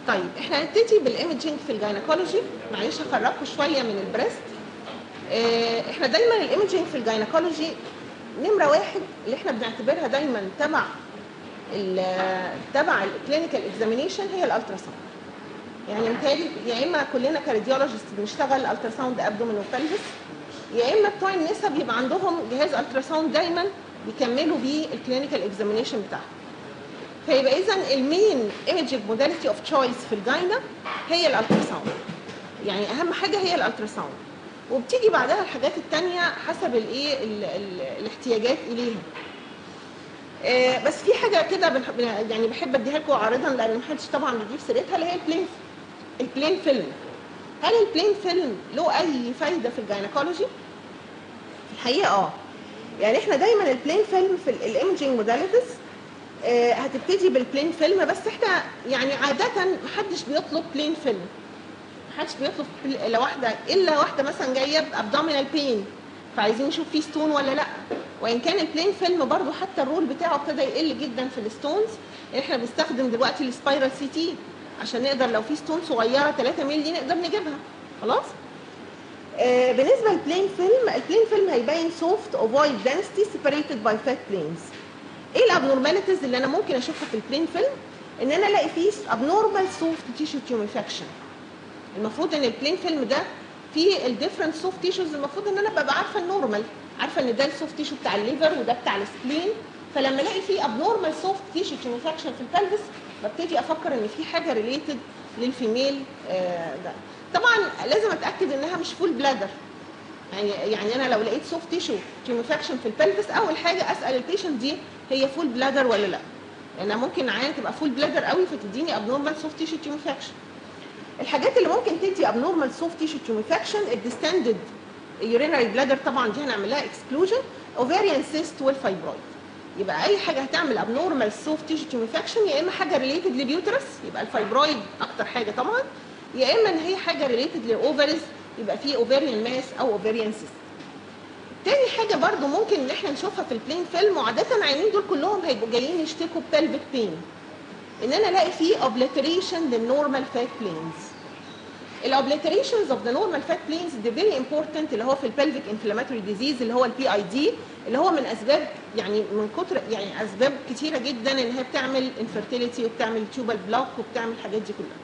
طيب احنا هنبتدي بالايمجنج في الجاينكولوجي. معلش هخرجكم شويه من البريست. احنا دايما الايمجنج في الجاينكولوجي نمره واحد اللي احنا بنعتبرها دايما تبع الكلينيكال اكزامينيشن هي الالتراساوند. يعني متهيألي يا اما كلنا كراديولوجيست بنشتغل التراساوند ابدومين وبلفس، يا اما بتوع النسا بيبقى عندهم جهاز التراساوند دايما بيكملوا بيه الكلينيكال اكزامينيشن بتاعهم. فيبقى اذا المين ايمجنج موداليتي اوف تشويس في الجاينا هي الالتراساوند. يعني اهم حاجه هي الالتراساوند، وبتيجي بعدها الحاجات الثانيه حسب الايه الاحتياجات اليها. بس في حاجه كده يعني بحب اديها لكم عارضا لان محدش طبعا بيجيب سيرتها، اللي هي البلين فيلم. هل البلين فيلم له اي فايده في الجاينكولوجي؟ في الحقيقه يعني احنا دايما البلين فيلم في الايمجنج موداليتيز هتبتدي بالبلين فيلم، بس احنا يعني عاده محدش بيطلب بلين فيلم. محدش بيطلب لواحده الا واحده مثلا جايه بابدومينال بين فعايزين نشوف فيه ستون ولا لا. وان كان البلين فيلم برضو حتى الرول بتاعه ابتدى يقل جدا في الستونز. احنا بنستخدم دلوقتي السبايرال سي تي عشان نقدر لو في ستون صغيره 3 مللي نقدر نجيبها خلاص. بالنسبه للبلين فيلم، البلين فيلم هيبين سوفت اوفويد دنسيتي سيبريتد باي فات بلينز. ايه الابنورماليتيز اللي انا ممكن اشوفها في البلين فيلم؟ ان انا الاقي فيه ابنورمال سوفت تيشو تيوميفاكشن. المفروض ان البلين فيلم ده فيه الديفرنت سوفت تيشوز، المفروض ان انا ببقى عارفه النورمال، عارفه ان ده السوفت تيشو بتاع الليفر وده بتاع السبلين. فلما الاقي فيه ابنورمال سوفت تيشو تيوميفاكشن في البلفس ببتدي افكر ان في حاجه ريليتد للفيميل ده. طبعا لازم اتاكد انها مش فول بلادر. يعني انا لو لقيت سوفت تيشو تيوميفاكشن في البلفس اول حاجه اسال البيشنت دي هي فول بلادر ولا لا، لان ممكن عيان تبقى فول بلادر قوي فتديني ابنورمال سوفت تيشو تيوميفاكشن. الحاجات اللي ممكن تدي ابنورمال سوفت تيشو تيوميفاكشن الديستندد يورينري بلادر، طبعا دي هنعمل لها اكسكلوجن، اوفاريان سيست والفايبرويد. يبقى اي حاجه هتعمل ابنورمال سوفت تيشو تيوميفاكشن يا اما حاجه ريليتد للبيوترس يبقى الفايبرويد اكتر حاجه طبعا، يا اما ان هي حاجه ريليتد للاوفرز يبقى في اوفاريان ماس او اوفاريان سيست. تاني حاجه برضو ممكن ان احنا نشوفها في البلين فيلم، وعاده العيانين دول كلهم هيبقوا جايين يشتكوا ببلفيك بين، ان انا الاقي فيه اوبليتريشن للنورمال فات بلينز. الاوبليتريشنز اوف ذا نورمال فات بلينز دي فيري امبورتنت، اللي هو في البلفيك انفلاماتوري ديزيز اللي هو البي اي دي، اللي هو من اسباب يعني من كتر يعني اسباب كتيره جدا ان هي بتعمل انفيرتيليتي وبتعمل تيوبال بلوك وبتعمل الحاجات دي كلها.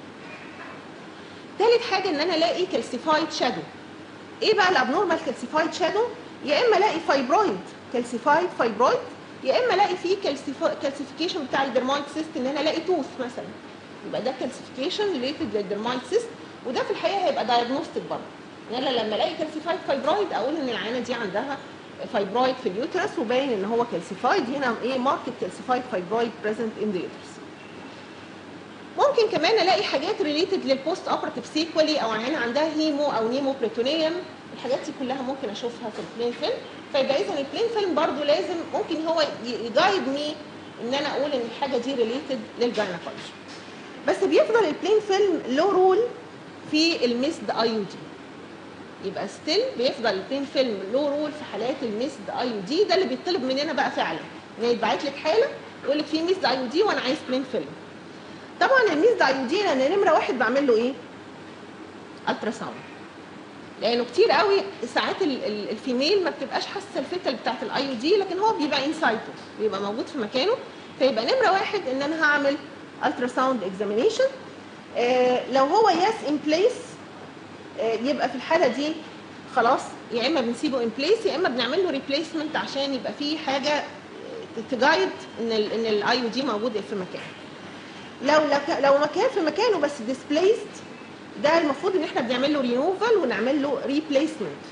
ثالث حاجه ان انا الاقي كالسيفايد شادو. ايه بقى الابنورمال كالسيفايد شادو؟ يا اما الاقي فايبرويد كالسيفايد فايبرويد، يا اما الاقي فيه كالسيفيكيشن بتاع الدرمايد سيست، ان انا الاقي توث مثلا يبقى ده كالسيفيكيشن ريليتد للدرمايد سيست، وده في الحقيقه هيبقى دايجنوستيك برضه. يعني انا لما الاقي كالسيفايد فايبرويد اقول ان العيانه دي عندها فايبرويد في اليوترس وباين ان هو كالسيفايد، هنا ايه ماركت كالسيفايد فايبرويد بريزنت ان ذا يوترس. ممكن كمان الاقي حاجات ريليتد للبوست اوبراتيف سيكولي او عيانه عندها هيمو او نيمو بريتونيوم، الحاجات دي كلها ممكن اشوفها في البلين فيلم. فيبقى اذا البلين فيلم برضه لازم ممكن هو يجايد مي ان انا اقول ان الحاجه دي ريليتد للجاينكولوجي. بس بيفضل البلين فيلم له رول في الميسد اي يو دي. يبقى ستيل بيفضل البلين فيلم له رول في حالات الميسد اي يو دي، ده اللي بيطلب مننا بقى فعلا ان يتبعت لك حاله يقول لك في ميسد اي يو دي وانا عايز بلين فيلم. طبعا الميسد اي يو دي انا نمره واحد بعمل له ايه؟ التراساوند، لانه كتير قوي ساعات الفيميل ما بتبقاش حاسه الفتل بتاعت الاي يو دي، لكن هو بيبقى انسايتو بيبقى موجود في مكانه. فيبقى نمره واحد ان انا هعمل التراساوند اكزامينيشن. لو هو يس ان بليس يبقى في الحاله دي خلاص يا اما بنسيبه ان بليس يا اما بنعمل له ريبليسمنت عشان يبقى فيه حاجه تجايد ان الاي يو دي موجود في مكانه. لو مكان في مكانه بس ديسبليسد ده المفروض ان احنا بنعمل له ريموفال ونعمل له ريبليسمنت.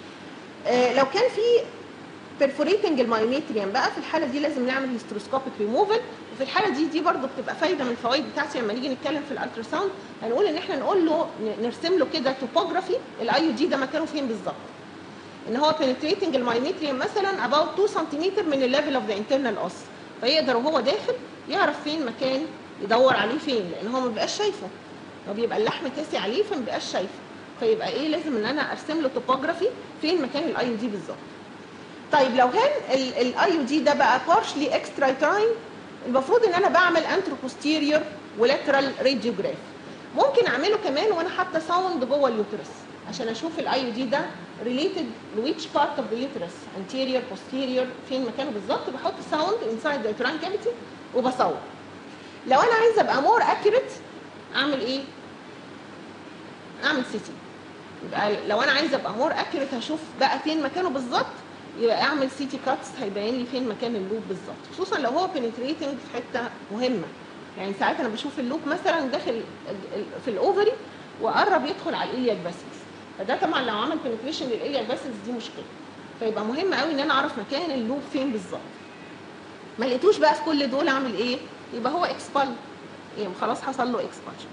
لو كان في perforating المايوميتريوم بقى في الحاله دي لازم نعمل هيستروسكوبيك ريموفال. وفي الحاله دي برضه بتبقى فايده من الفوائد بتاعتي لما نيجي نتكلم في الالتراساوند، هنقول ان احنا نقول له نرسم له كده توبوجرافي الاي يو دي ده مكانه فين بالظبط. ان هو penetrating المايوميتريوم مثلا about 2 سم من الليفل اوف ذا انترنال اوس، فيقدر وهو داخل يعرف فين مكان يدور عليه فين، لان هو ما بيبقاش شايفه، هو بيبقى اللحم كاسي عليه فما بيبقاش شايفه. فيبقى ايه لازم ان انا ارسم له توبوجرافي فين مكان الاي يو دي بالظبط. طيب لو كان الاي يو دي ده بقى partially extraterine المفروض ان انا بعمل انتروبوستيريور ولاترال راديوجراف. ممكن اعمله كمان وانا حاطه ساوند جوه اليوترس عشان اشوف الاي يو دي ده ريليتد لويتش بارت اوف ذا يوترس، انتيريور بوستيريور، فين مكانه بالظبط. بحط ساوند انسايد ذا يوتراين كافيتي وبصور. لو انا عايزه ابقى مور اكيوريت اعمل ايه؟ اعمل سي تي. يبقى لو انا عايزه ابقى مور اكيوريت هشوف بقى فين مكانه بالظبط، يبقى اعمل سي تي كاتس هيبين لي فين مكان اللوب بالظبط، خصوصا لو هو بنتريتنج في حته مهمه. يعني ساعات انا بشوف اللوب مثلا داخل في الاوفري وقرب يدخل على الالياك باسلز، فده طبعا لو عمل بنتريشن للالياك باسلز دي مشكله. فيبقى مهم قوي ان انا اعرف مكان اللوب فين بالظبط. ما لقيتوش بقى في كل دول اعمل ايه؟ يبقى هو اكسبال، يعني خلاص حصل له اكسبانشن.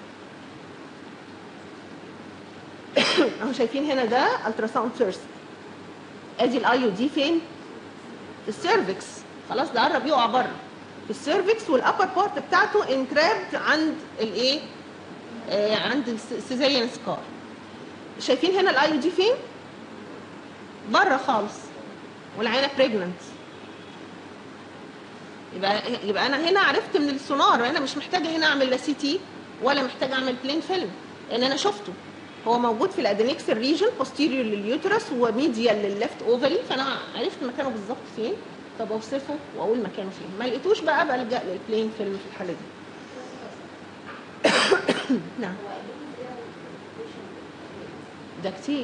اهو شايفين هنا ده التراساوند فيرست. ادي الاي يو دي فين؟ في السيرفكس، خلاص ده قرب يقع بره في السيرفكس، والابر بارت بتاعته انترابد عند الايه؟ عند السيزيريان سكار. شايفين هنا الاي يو دي فين؟ بره خالص، والعينه بريجننت. يبقى انا هنا عرفت من السونار، انا مش محتاجه هنا اعمل لا سي تي ولا محتاجه اعمل بلين فيلم، لان انا شفته هو موجود في الادينكسال ريجن بوستيريور لليوترس وميديال للليفت اوفري، فانا عرفت مكانه بالظبط فين، طب اوصفه واقول مكانه فين. ما لقيتوش بقى بلجأ للبلين فيلم في الحاله دي. نعم ده كتير.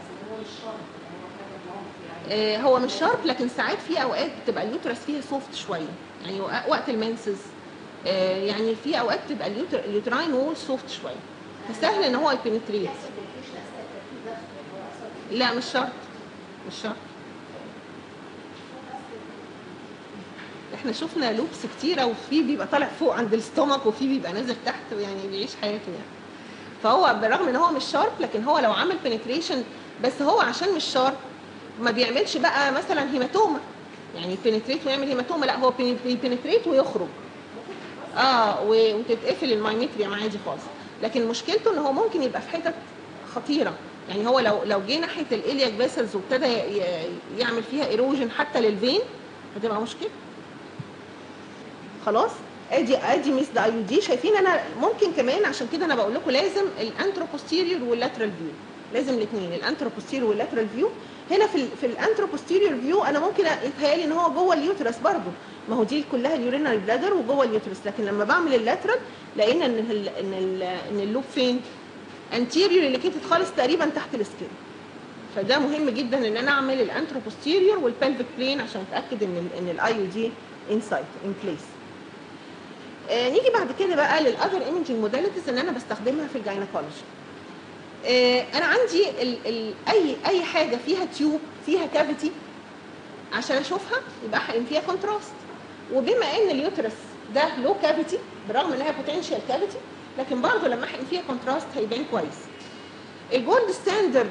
هو مش شارب، لكن ساعات في اوقات بتبقى اليوترس فيها سوفت شويه، يعني وقت المنسز يعني في اوقات بتبقى اليوتراين وول سوفت شويه، فسهل ان هو يبنتريت. لا مش شرط، مش شرط. احنا شفنا لوبس كتيره، وفي بيبقى طالع فوق عند الستومك وفي بيبقى نازل تحت، يعني بيعيش حياته يعني. فهو بالرغم ان هو مش شارب، لكن هو لو عمل بنتريشن، بس هو عشان مش شارب ما بيعملش بقى مثلا هيماتوما، يعني بنتريت ويعمل هيماتوما، لا هو بيبنتريت ويخرج وتتقفل المايمتريم عادي خالص. لكن مشكلته ان هو ممكن يبقى في حتت خطيره، يعني هو لو جه ناحيه الالياك فيسلز وابتدى يعمل فيها ايروجن حتى للفين هتبقى مشكله. خلاص ادي ميس ده اي يو دي. شايفين انا ممكن كمان، عشان كده انا بقول لكم لازم الانتروبوستيريور واللاترال فيو، لازم الاثنين الانتروبوستيريور واللاترال فيو. هنا في الانتروبوستيريور فيو انا ممكن يتهيألي ان هو جوه اليوترس برضه، ما هو دي كلها اليورينري بلادر وجوه اليوترس، لكن لما بعمل اللاترال لقينا ان اللوب فين؟ انتيريور اللي كانت خالص تقريبا تحت السكين. فده مهم جدا ان انا اعمل الانتروبوستيريور والبلفيك بلين عشان اتاكد ان الاي يو دي انسايت ان بليس. نيجي بعد كده بقى للاذر ايمجنج موداليتيز ان انا بستخدمها في الجاينيكولوجي. انا عندي اي حاجه فيها تيوب فيها كافيتي عشان اشوفها يبقى هحقن فيها كونتراست. وبما ان اليوترس ده لو كافيتي برغم انها بوتنشال كافيتي، لكن برضه لما احقن فيها كونتراست هيبان كويس. الجولد ستاندرد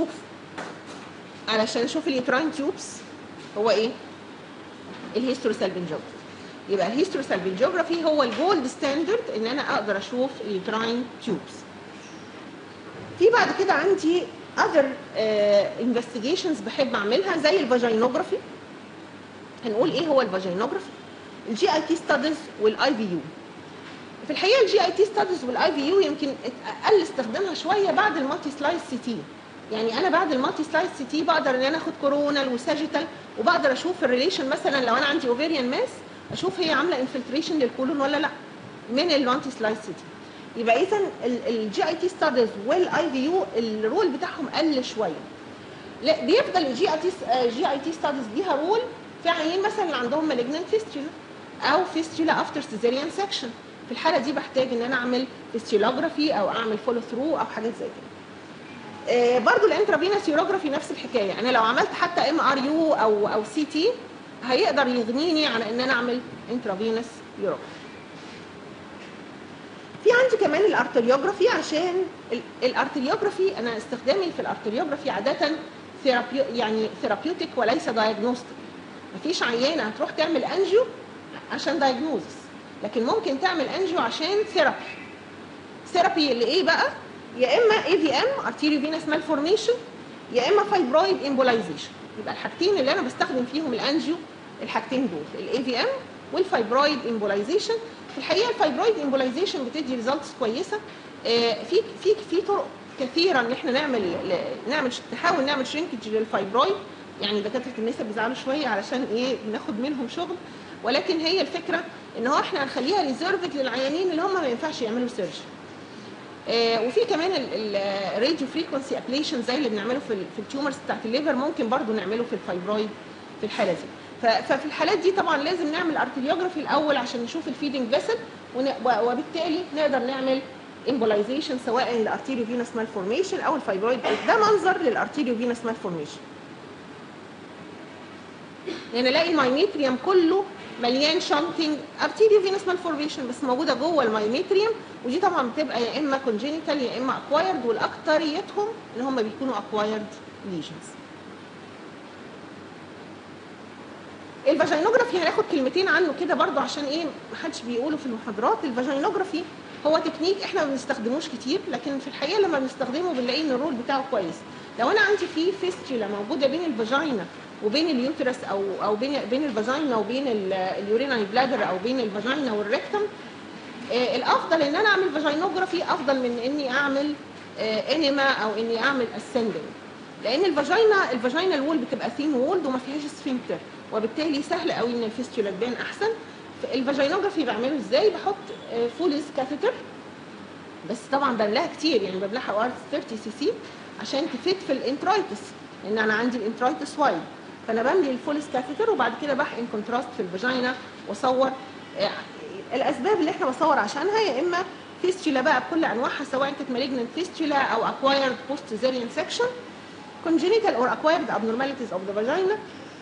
علشان اشوف اليوتراين تيوبس هو ايه؟ الهيستروسالبنجوجرافي. يبقى الهيستروسالبنجوجرافي هو الجولد ستاندرد ان انا اقدر اشوف اليوتراين تيوبس. في بعد كده عندي other investigations بحب اعملها زي الفاجينوجرافي. هنقول ايه هو الفاجينوجرافي؟ الجي اي تي ستاديز والاي في يو. في الحقيقه الجي اي تي ستاديز والاي في يو يمكن اقل استخدامها شويه بعد المالتي سلايس سي تي. يعني انا بعد المالتي سلايس سي تي بقدر ان انا اخد كورونال وساجيتال، وبقدر اشوف الريليشن مثلا لو انا عندي اوفيريان ماس اشوف هي عامله انفلتريشن للكولون ولا لا من المالتي سلايس سي تي. يبقى اذا الجي اي تي ستاديز والاي في يو الرول بتاعهم قل شويه. لا بيفضل الجي اي تي ستاديز ليها رول في عيانين مثلا اللي عندهم مالجنانت فيستولا او فيستولا افتر سيزيريان سكشن. في الحاله دي بحتاج ان انا اعمل فيستيولوجرافي او اعمل فولو ثرو او حاجات زي كده. برضو الانترافينوس يوروجرافي نفس الحكايه، انا لو عملت حتى ام ار يو او سي تي هيقدر يغنيني على ان انا اعمل انترافينوس يوروجرافي. في عندي كمان الارتريوجرافي، عشان الارتريوجرافي انا استخدامي في الارتريوجرافي عاده يعني ثيرابيوتيك وليس دايجنوستيك. مفيش عيانه هتروح تعمل انجيو عشان دايجنوزس، لكن ممكن تعمل انجيو عشان ثيرابي اللي ايه بقى؟ يا اما اي في ام ارتيريو فينس مالفورميشن، يا اما فايبرويد امبولايزيشن. يبقى الحاجتين اللي انا بستخدم فيهم الانجيو الحاجتين دول، الاي في ام والفايبرويد امبولايزيشن. في الحقيقه الفايبرويد امبولايزيشن بتدي ريزلتس كويسه، في طرق كثيره ان احنا نحاول نعمل شرينكج للفايبرويد. يعني دكاتره النساء بيزعلوا شويه علشان ايه بناخد منهم شغل، ولكن هي الفكره ان هو احنا هنخليها ريزيرفد للعيانين اللي هم ما ينفعش يعملوا سيرجري. وفي كمان الراديو فريكونسي ابليشن زي اللي بنعمله في التيومرز بتاعت الليفر، ممكن برضو نعمله في الفايبرويد في الحاله دي. ففي الحالات دي طبعا لازم نعمل ارتريوجرافي الاول عشان نشوف الفيدنج فيسل، وبالتالي نقدر نعمل امبولايزيشن سواء الارتيريو فينوس مالفورميشن او الفايبرويد. ده منظر للارتيريو فينوس مالفورميشن. يعني نلاقي المايميتريوم كله مليان شانتنج ارتيريو فينوس مالفورميشن بس موجوده جوه المايميتريوم، ودي طبعا بتبقى يا اما كونجينيتال يا اما اكوايرد، والاكتريتهم ان هم بيكونوا اكوايرد ليجنز. الفاجينوجرافي هناخد كلمتين عنه كده برضو عشان ايه محدش بيقوله في المحاضرات. الفاجينوجرافي هو تكنيك احنا ما بنستخدموش كتير، لكن في الحقيقه لما بنستخدمه بنلاقي ان الرول بتاعه كويس. لو انا عندي فيه فيستولا موجوده بين الفاجينا وبين اليوترس او بين الفاجينا وبين اليورينري بلادر او بين الفاجينا والريكتم، الافضل ان انا اعمل فاجينوجرافي افضل من اني اعمل انيما او اني اعمل اسندنج، لان الفاجينا الوول بتبقى ثين وولد وما فيهاش سفنكتر، وبالتالي سهل قوي ان الفيستولا تبان احسن. الفاجينوجرافي بعمله ازاي؟ بحط فوليز كاثيتر، بس طبعا بملاها كتير، يعني بملاها 30 سي سي عشان تفيد في الانترايتس، لان انا عندي الانترايتس وايد، فانا بملي الفوليز كاثيتر وبعد كده بحقن كونتراست في الفاجينا واصور. الاسباب اللي احنا بصور عشانها يا اما فيستولا بقى بكل انواعها، سواء كانت مالجنت فيستولا او اكوايرد بوست سيزاريان سكشن، congenital or acquired abnormalities of the vagina.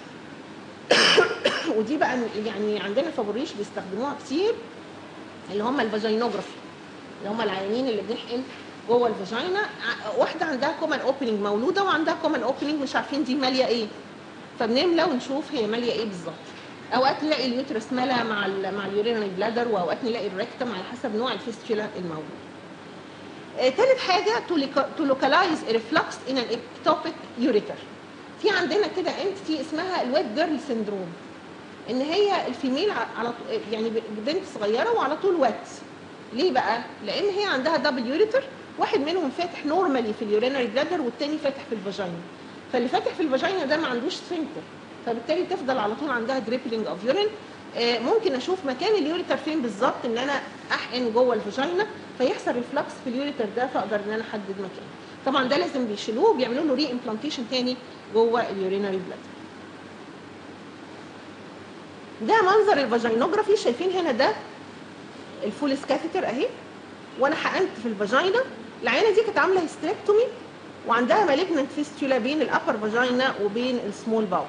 ودي بقى يعني عندنا في ابو الريش بيستخدموها كتير، اللي هم الفاجينوجرافي، اللي هم العيانين اللي بنحقن جوه الفاجينا. واحده عندها كومن اوبننج مولوده وعندها كومن اوبننج مش عارفين دي ماليه ايه، فبنملى ونشوف هي ماليه ايه بالظبط. اوقات نلاقي اليوترس مالها مع اليورينري بلادر، واوقات نلاقي الريكتم على حسب نوع الفيستولا الموجود. ثالث حاجه to localize a reflux in an ectopic ureter. في عندنا كده انتي اسمها الويت جيرل سيندروم، ان هي الفيميل يعني بنت صغيره وعلى طول وات. ليه بقى؟ لان هي عندها دبل يوريتر، واحد منهم فاتح نورمالي في اليورينري بلادر والتاني فاتح في الفاجينا، فاللي فاتح في الفاجينا ده ما عندوش سفنكتر، فبالتالي تفضل على طول عندها دريبلينج اوف يورين. ممكن اشوف مكان اليوريتر فين بالظبط، ان انا احقن جوه الفاجينا فيحصل ريفلكس في اليوريتر ده، فاقدر ان انا احدد مكانه. طبعا ده لازم بيشيلوه وبيعملوا له ري امبلانتيشن تاني جوه اليورينري بلادر. ده منظر الفاجينوجرافي. شايفين هنا ده الفوليس كاثيتر اهي، وانا حقنت في الفاجينا. العينه دي كانت عامله هيستريكتومي وعندها مالجنت فيستولا بين الابر فاجينا وبين السمول باول.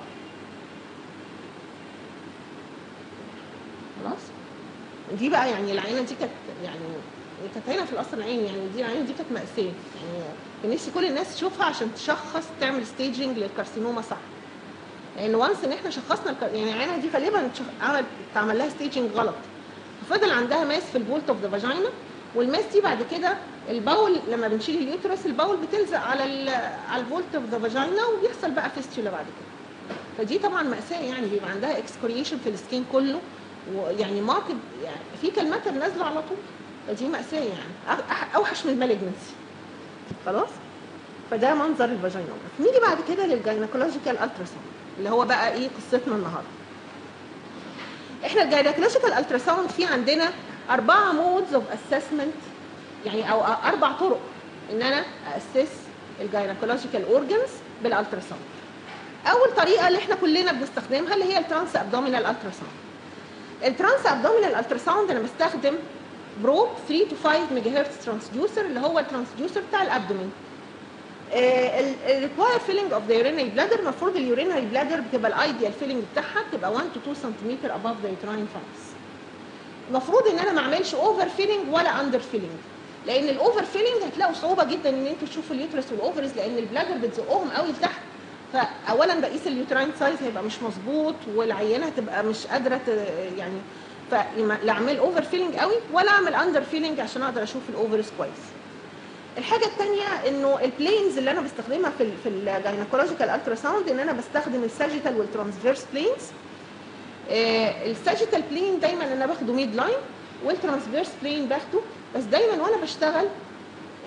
خلاص، دي بقى يعني العينه دي كانت يعني كانت هنا في القصر العيني، يعني دي العينه دي كانت مأساة، يعني كان نفسي كل الناس تشوفها عشان تشخص تعمل ستيجنج للكارسينوما صح. لان وانس ان احنا شخصنا يعني العينه دي غالبا اتعمل لها ستيجنج غلط، ففضل عندها ماس في البولت اوف ذا فاجينا، والماس دي بعد كده الباول لما بنشيل اليوترس الباول بتلزق على البولت اوف ذا فاجينا وبيحصل بقى فيستولا بعد كده. فدي طبعا مأساة، يعني بيبقى عندها اكسكوريشن في السكين كله، ويعني ماركت يعني في كلمات نازله على طول، فدي مأساة يعني اوحش من المالجنسي. خلاص، فده منظر الفاجينوجرافي. نيجي بعد كده للجاينيكولوجيكال التراساوند اللي هو بقى ايه قصتنا النهارده. احنا الجاينيكولوجيكال التراساوند في عندنا 4 مودز اوف اسسمنت، يعني او 4 طرق ان انا اسس الجاينيكولوجيكال اورجنز بالالتراساوند. اول طريقه اللي احنا كلنا بنستخدمها اللي هي الترانس ابدومينال التراساوند. الترانس ابدومينال التراساوند انا بستخدم بروب 3 to 5 ميجا هرتز ترانسديوسر اللي هو الترانسديوسر بتاع الابدومين. الريكواير فيلينج اوف ذا يورينري بلادر، المفروض اليورينري بلادر بتبقى الايديال فيلينج بتاعها بتبقى 1 to 2 سم اباف ذا يوتراين فانكس. المفروض ان انا ما اعملش اوفر فيلينج ولا اندر فيلينج، لان الاوفر فيلينج هتلاقوا صعوبه جدا ان انتوا تشوفوا اليوترس والاوفرز، لان البلادر بتزقهم قوي لتحت، فاولا بقيس اليوتراين سايز هيبقى مش مظبوط، والعينه هتبقى مش قادره يعني، فلا اعمل اوفر فيلينج قوي ولا اعمل اندر فيلينج عشان اقدر اشوف الاوفرز كويس. الحاجه الثانيه انه البلينز اللي انا بستخدمها في الجاينيكولوجيكال التراساوند ان انا بستخدم الساجيتال والترانسفيرس بلينز. الساجيتال بلين دايما انا باخده ميد لاين، والترانسفيرس بلين باخده، بس دايما وانا بشتغل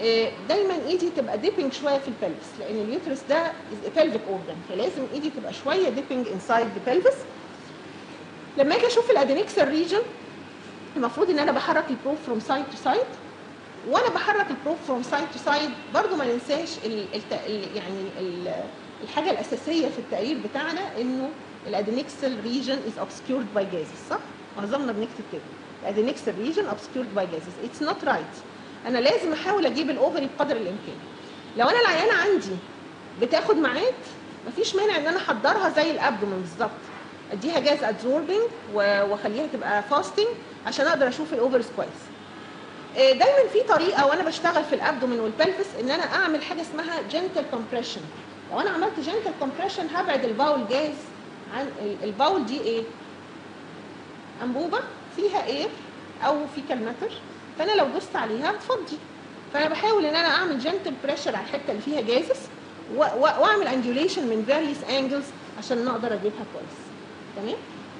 دايما ايدي تبقى ديبنج شويه في البلفس، لان اليوترس ده بلفيك اورجان، فلازم ايدي تبقى شويه ديبنج انسايد ذا بلفس. لما اجي اشوف الادينكسال ريجن المفروض ان انا بحرك البروب فروم سايد تو سايد، وانا بحرك البروب فروم سايد تو سايد برضو ما ننساش الحاجه الاساسيه في التقرير بتاعنا انه الادينكسال ريجن از اوبسكيورد باي جازز، صح؟ معظمنا بنكتب كده الادينكسال ريجن اوبسكيورد باي جازز، اتس نوت رايت. انا لازم احاول اجيب الاوفري بقدر الامكان. لو انا العيانه عندي بتاخد ميعاد مفيش مانع ان انا احضرها زي الابدومين بالظبط، اديها جاز ادزوربنج واخليها تبقى فاستنج عشان اقدر اشوف الاوفرز كويس. دايما في طريقه وانا بشتغل في الابدومين والبلفس ان انا اعمل حاجه اسمها جنتل كومبريشن. لو انا عملت جنتل كومبريشن هبعد الباول جاز عن الباول دي ايه؟ انبوبه فيها اير او في كالماتر، فانا لو دوست عليها هتفضي. فانا بحاول ان انا اعمل جنتل بريشر على الحته اللي فيها جازس واعمل انجوليشن من فاريوس انجلز عشان نقدر اجيبها كويس. تمام؟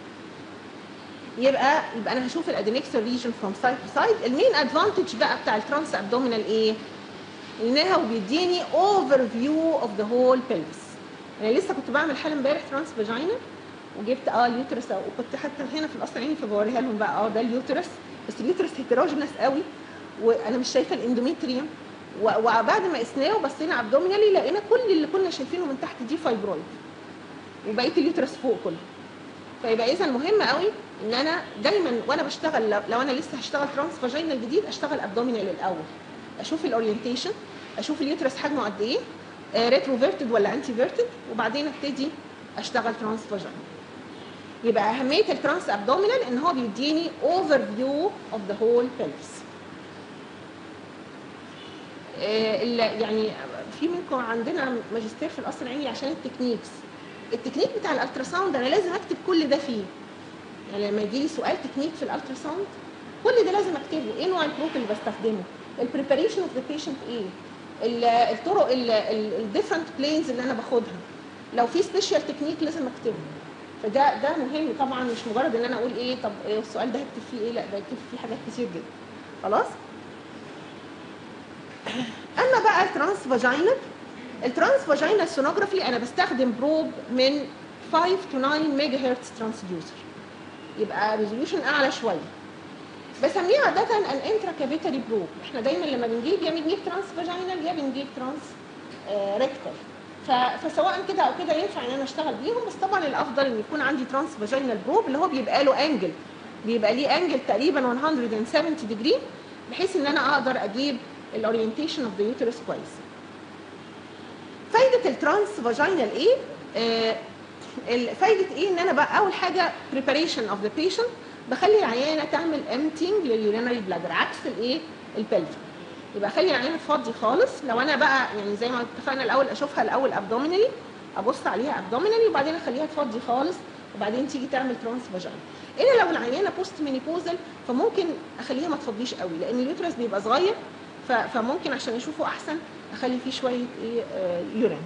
يبقى انا هشوف الادينكسال ريجن فروم سايد تو سايد. المين ادفانتج بقى بتاع الترانس ابدومينال ايه؟ انها بيديني اوفر فيو اوف ذا هول بلفس. انا لسه كنت بعمل حاله امبارح ترانس فاجينا وجبت اليوترس، وكنت حتى هنا في القصر عيني فبوريها لهم بقى ده اليوترس، بس اليوترس هيتروجينس قوي وانا مش شايفه الاندوميتريوم، وبعد ما قسناه وبصينا ابدومينالي لقينا كل اللي كنا شايفينه من تحت دي فايبرويد وبقيه اليوترس فوق كله. فيبقى اذا مهم قوي ان انا دايما وانا بشتغل لو انا لسه هشتغل ترانس فاجينال جديد اشتغل ابدومينال الاول، اشوف الاورينتيشن، اشوف اليوترس حجمه قد ايه، ريتروفيرتد ولا انتي فيرتد، وبعدين ابتدي اشتغل ترانس فاجينال. يبقى اهميه الترانس ابدومينال ان هو بيديني اوفر فيو اوف ذا هول بلفس. يعني في منكم عندنا ماجستير في القصر العيني عشان التكنيك بتاع الالتراساوند انا لازم اكتب كل ده فيه. يعني لما يجي لي سؤال تكنيك في الالتراساوند كل ده لازم اكتبه، ايه نوع البروب اللي بستخدمه، البريباريشن اوف ذا بيشنت ايه، الطرق الديفرنت بلينز اللي انا باخدها، لو في سبيشال تكنيك لازم اكتبه. فده مهم طبعا، مش مجرد ان انا اقول ايه طب إيه السؤال ده هكتب فيه ايه، لا ده هكتب فيه حاجات كتير جدا. خلاص. اما بقى الترانس فاجينال سونوجرافي انا بستخدم بروب من 5 to 9 ميجا هرتز ترانسديوسر، يبقى ريزوليوشن اعلى شويه. بسميه عاده ان انترا كافيتري بروب. احنا دايما لما بنجيب يا بنجيب ترانس فاجينال يا بنجيب ترانس ريكتال، فسواء كده او كده ينفع ان انا اشتغل بيهم، بس طبعا الافضل ان يكون عندي ترانس فاجينال بروب اللي هو بيبقى له انجل، بيبقى ليه انجل تقريبا 170 ديجري بحيث ان انا اقدر اجيب الاورينتيشن اوف ذا يوترس كويس. فايده الترانس فاجينال ايه؟ فايده ايه؟ ان انا بقى اول حاجه بريباريشن اوف ذا بيشنت، بخلي العيانه تعمل امتينج لليورينري بلادر عكس الايه؟ البلفا. يبقى اخلي العيانه فاضي خالص. لو انا بقى يعني زي ما اتفقنا الاول اشوفها الاول ابدومينالي، ابص عليها ابدومينالي وبعدين اخليها تفضي خالص وبعدين تيجي تعمل ترانس فاجينال. الا لو العيانه بوست مينيبوزل فممكن اخليها ما تفضيش قوي لان اليوترس بيبقى صغير، فممكن عشان يشوفوا احسن اخلي فيه شويه ايه يورين.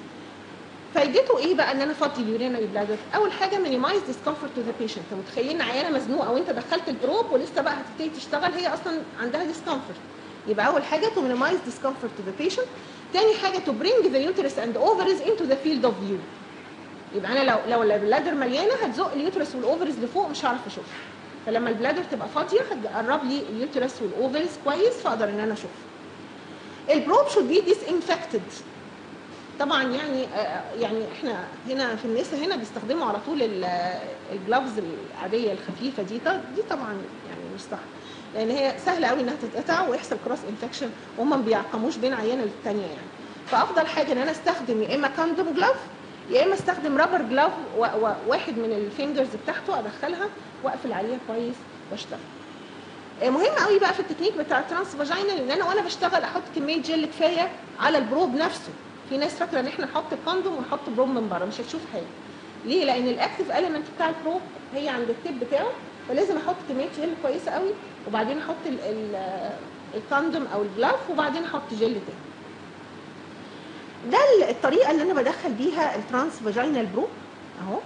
فايدته ايه بقى ان انا افضي اليورينري بلادر؟ اول حاجه مينيمايز ديسكمفورت تو ذا بيشنت. انت متخيلين عيانه مزنوقه وانت دخلت البروب ولسه بقى هتبتدي تشتغل، هي اصلا عندها ديسكمفورت. يبقى اول حاجه تو مينيمايز ديسكمفورت تو ذا بيشنت. تاني حاجه تو برينج ذا يوترس اند اوفرز انتو ذا فيلد اوف فيو. يبقى انا لو البلادر مليانه هتزق اليوترس والاوفرز لفوق مش هعرف اشوفها. فلما البلادر تبقى فاضيه هتقرب لي اليوترس والاوفرز كويس فاقدر ان انا اشوفها. البروب should be disinfected. طبعا يعني احنا هنا في النساء هنا بيستخدموا على طول الجلافز العاديه الخفيفه دي طبعا يعني مش صح، لان هي سهله قوي انها تتقطع ويحصل كروس انفكشن وهم ما بيعقموش بين عينه للثانيه يعني. فافضل حاجه ان انا استخدم يا اما كاندوم جلاف يا اما استخدم رابر جلاف واحد من الفينجرز بتاعته ادخلها واقفل عليها كويس واشتغل. مهم قوي بقى في التكنيك بتاع الترانس فاجينال ان انا وانا بشتغل احط كميه جل كفايه على البروب نفسه. في ناس فاكره ان احنا نحط الكوندوم ونحط بروب من بره مش هتشوف حاجه. ليه؟ لان الاكتيف اليمنت بتاع البروب هي عند التيب بتاعه، فلازم احط كميه جل كويسه قوي وبعدين احط الكوندوم او الجلاف وبعدين احط جل تاني. ده الطريقه اللي انا بدخل بيها الترانس فاجينال بروب اهو.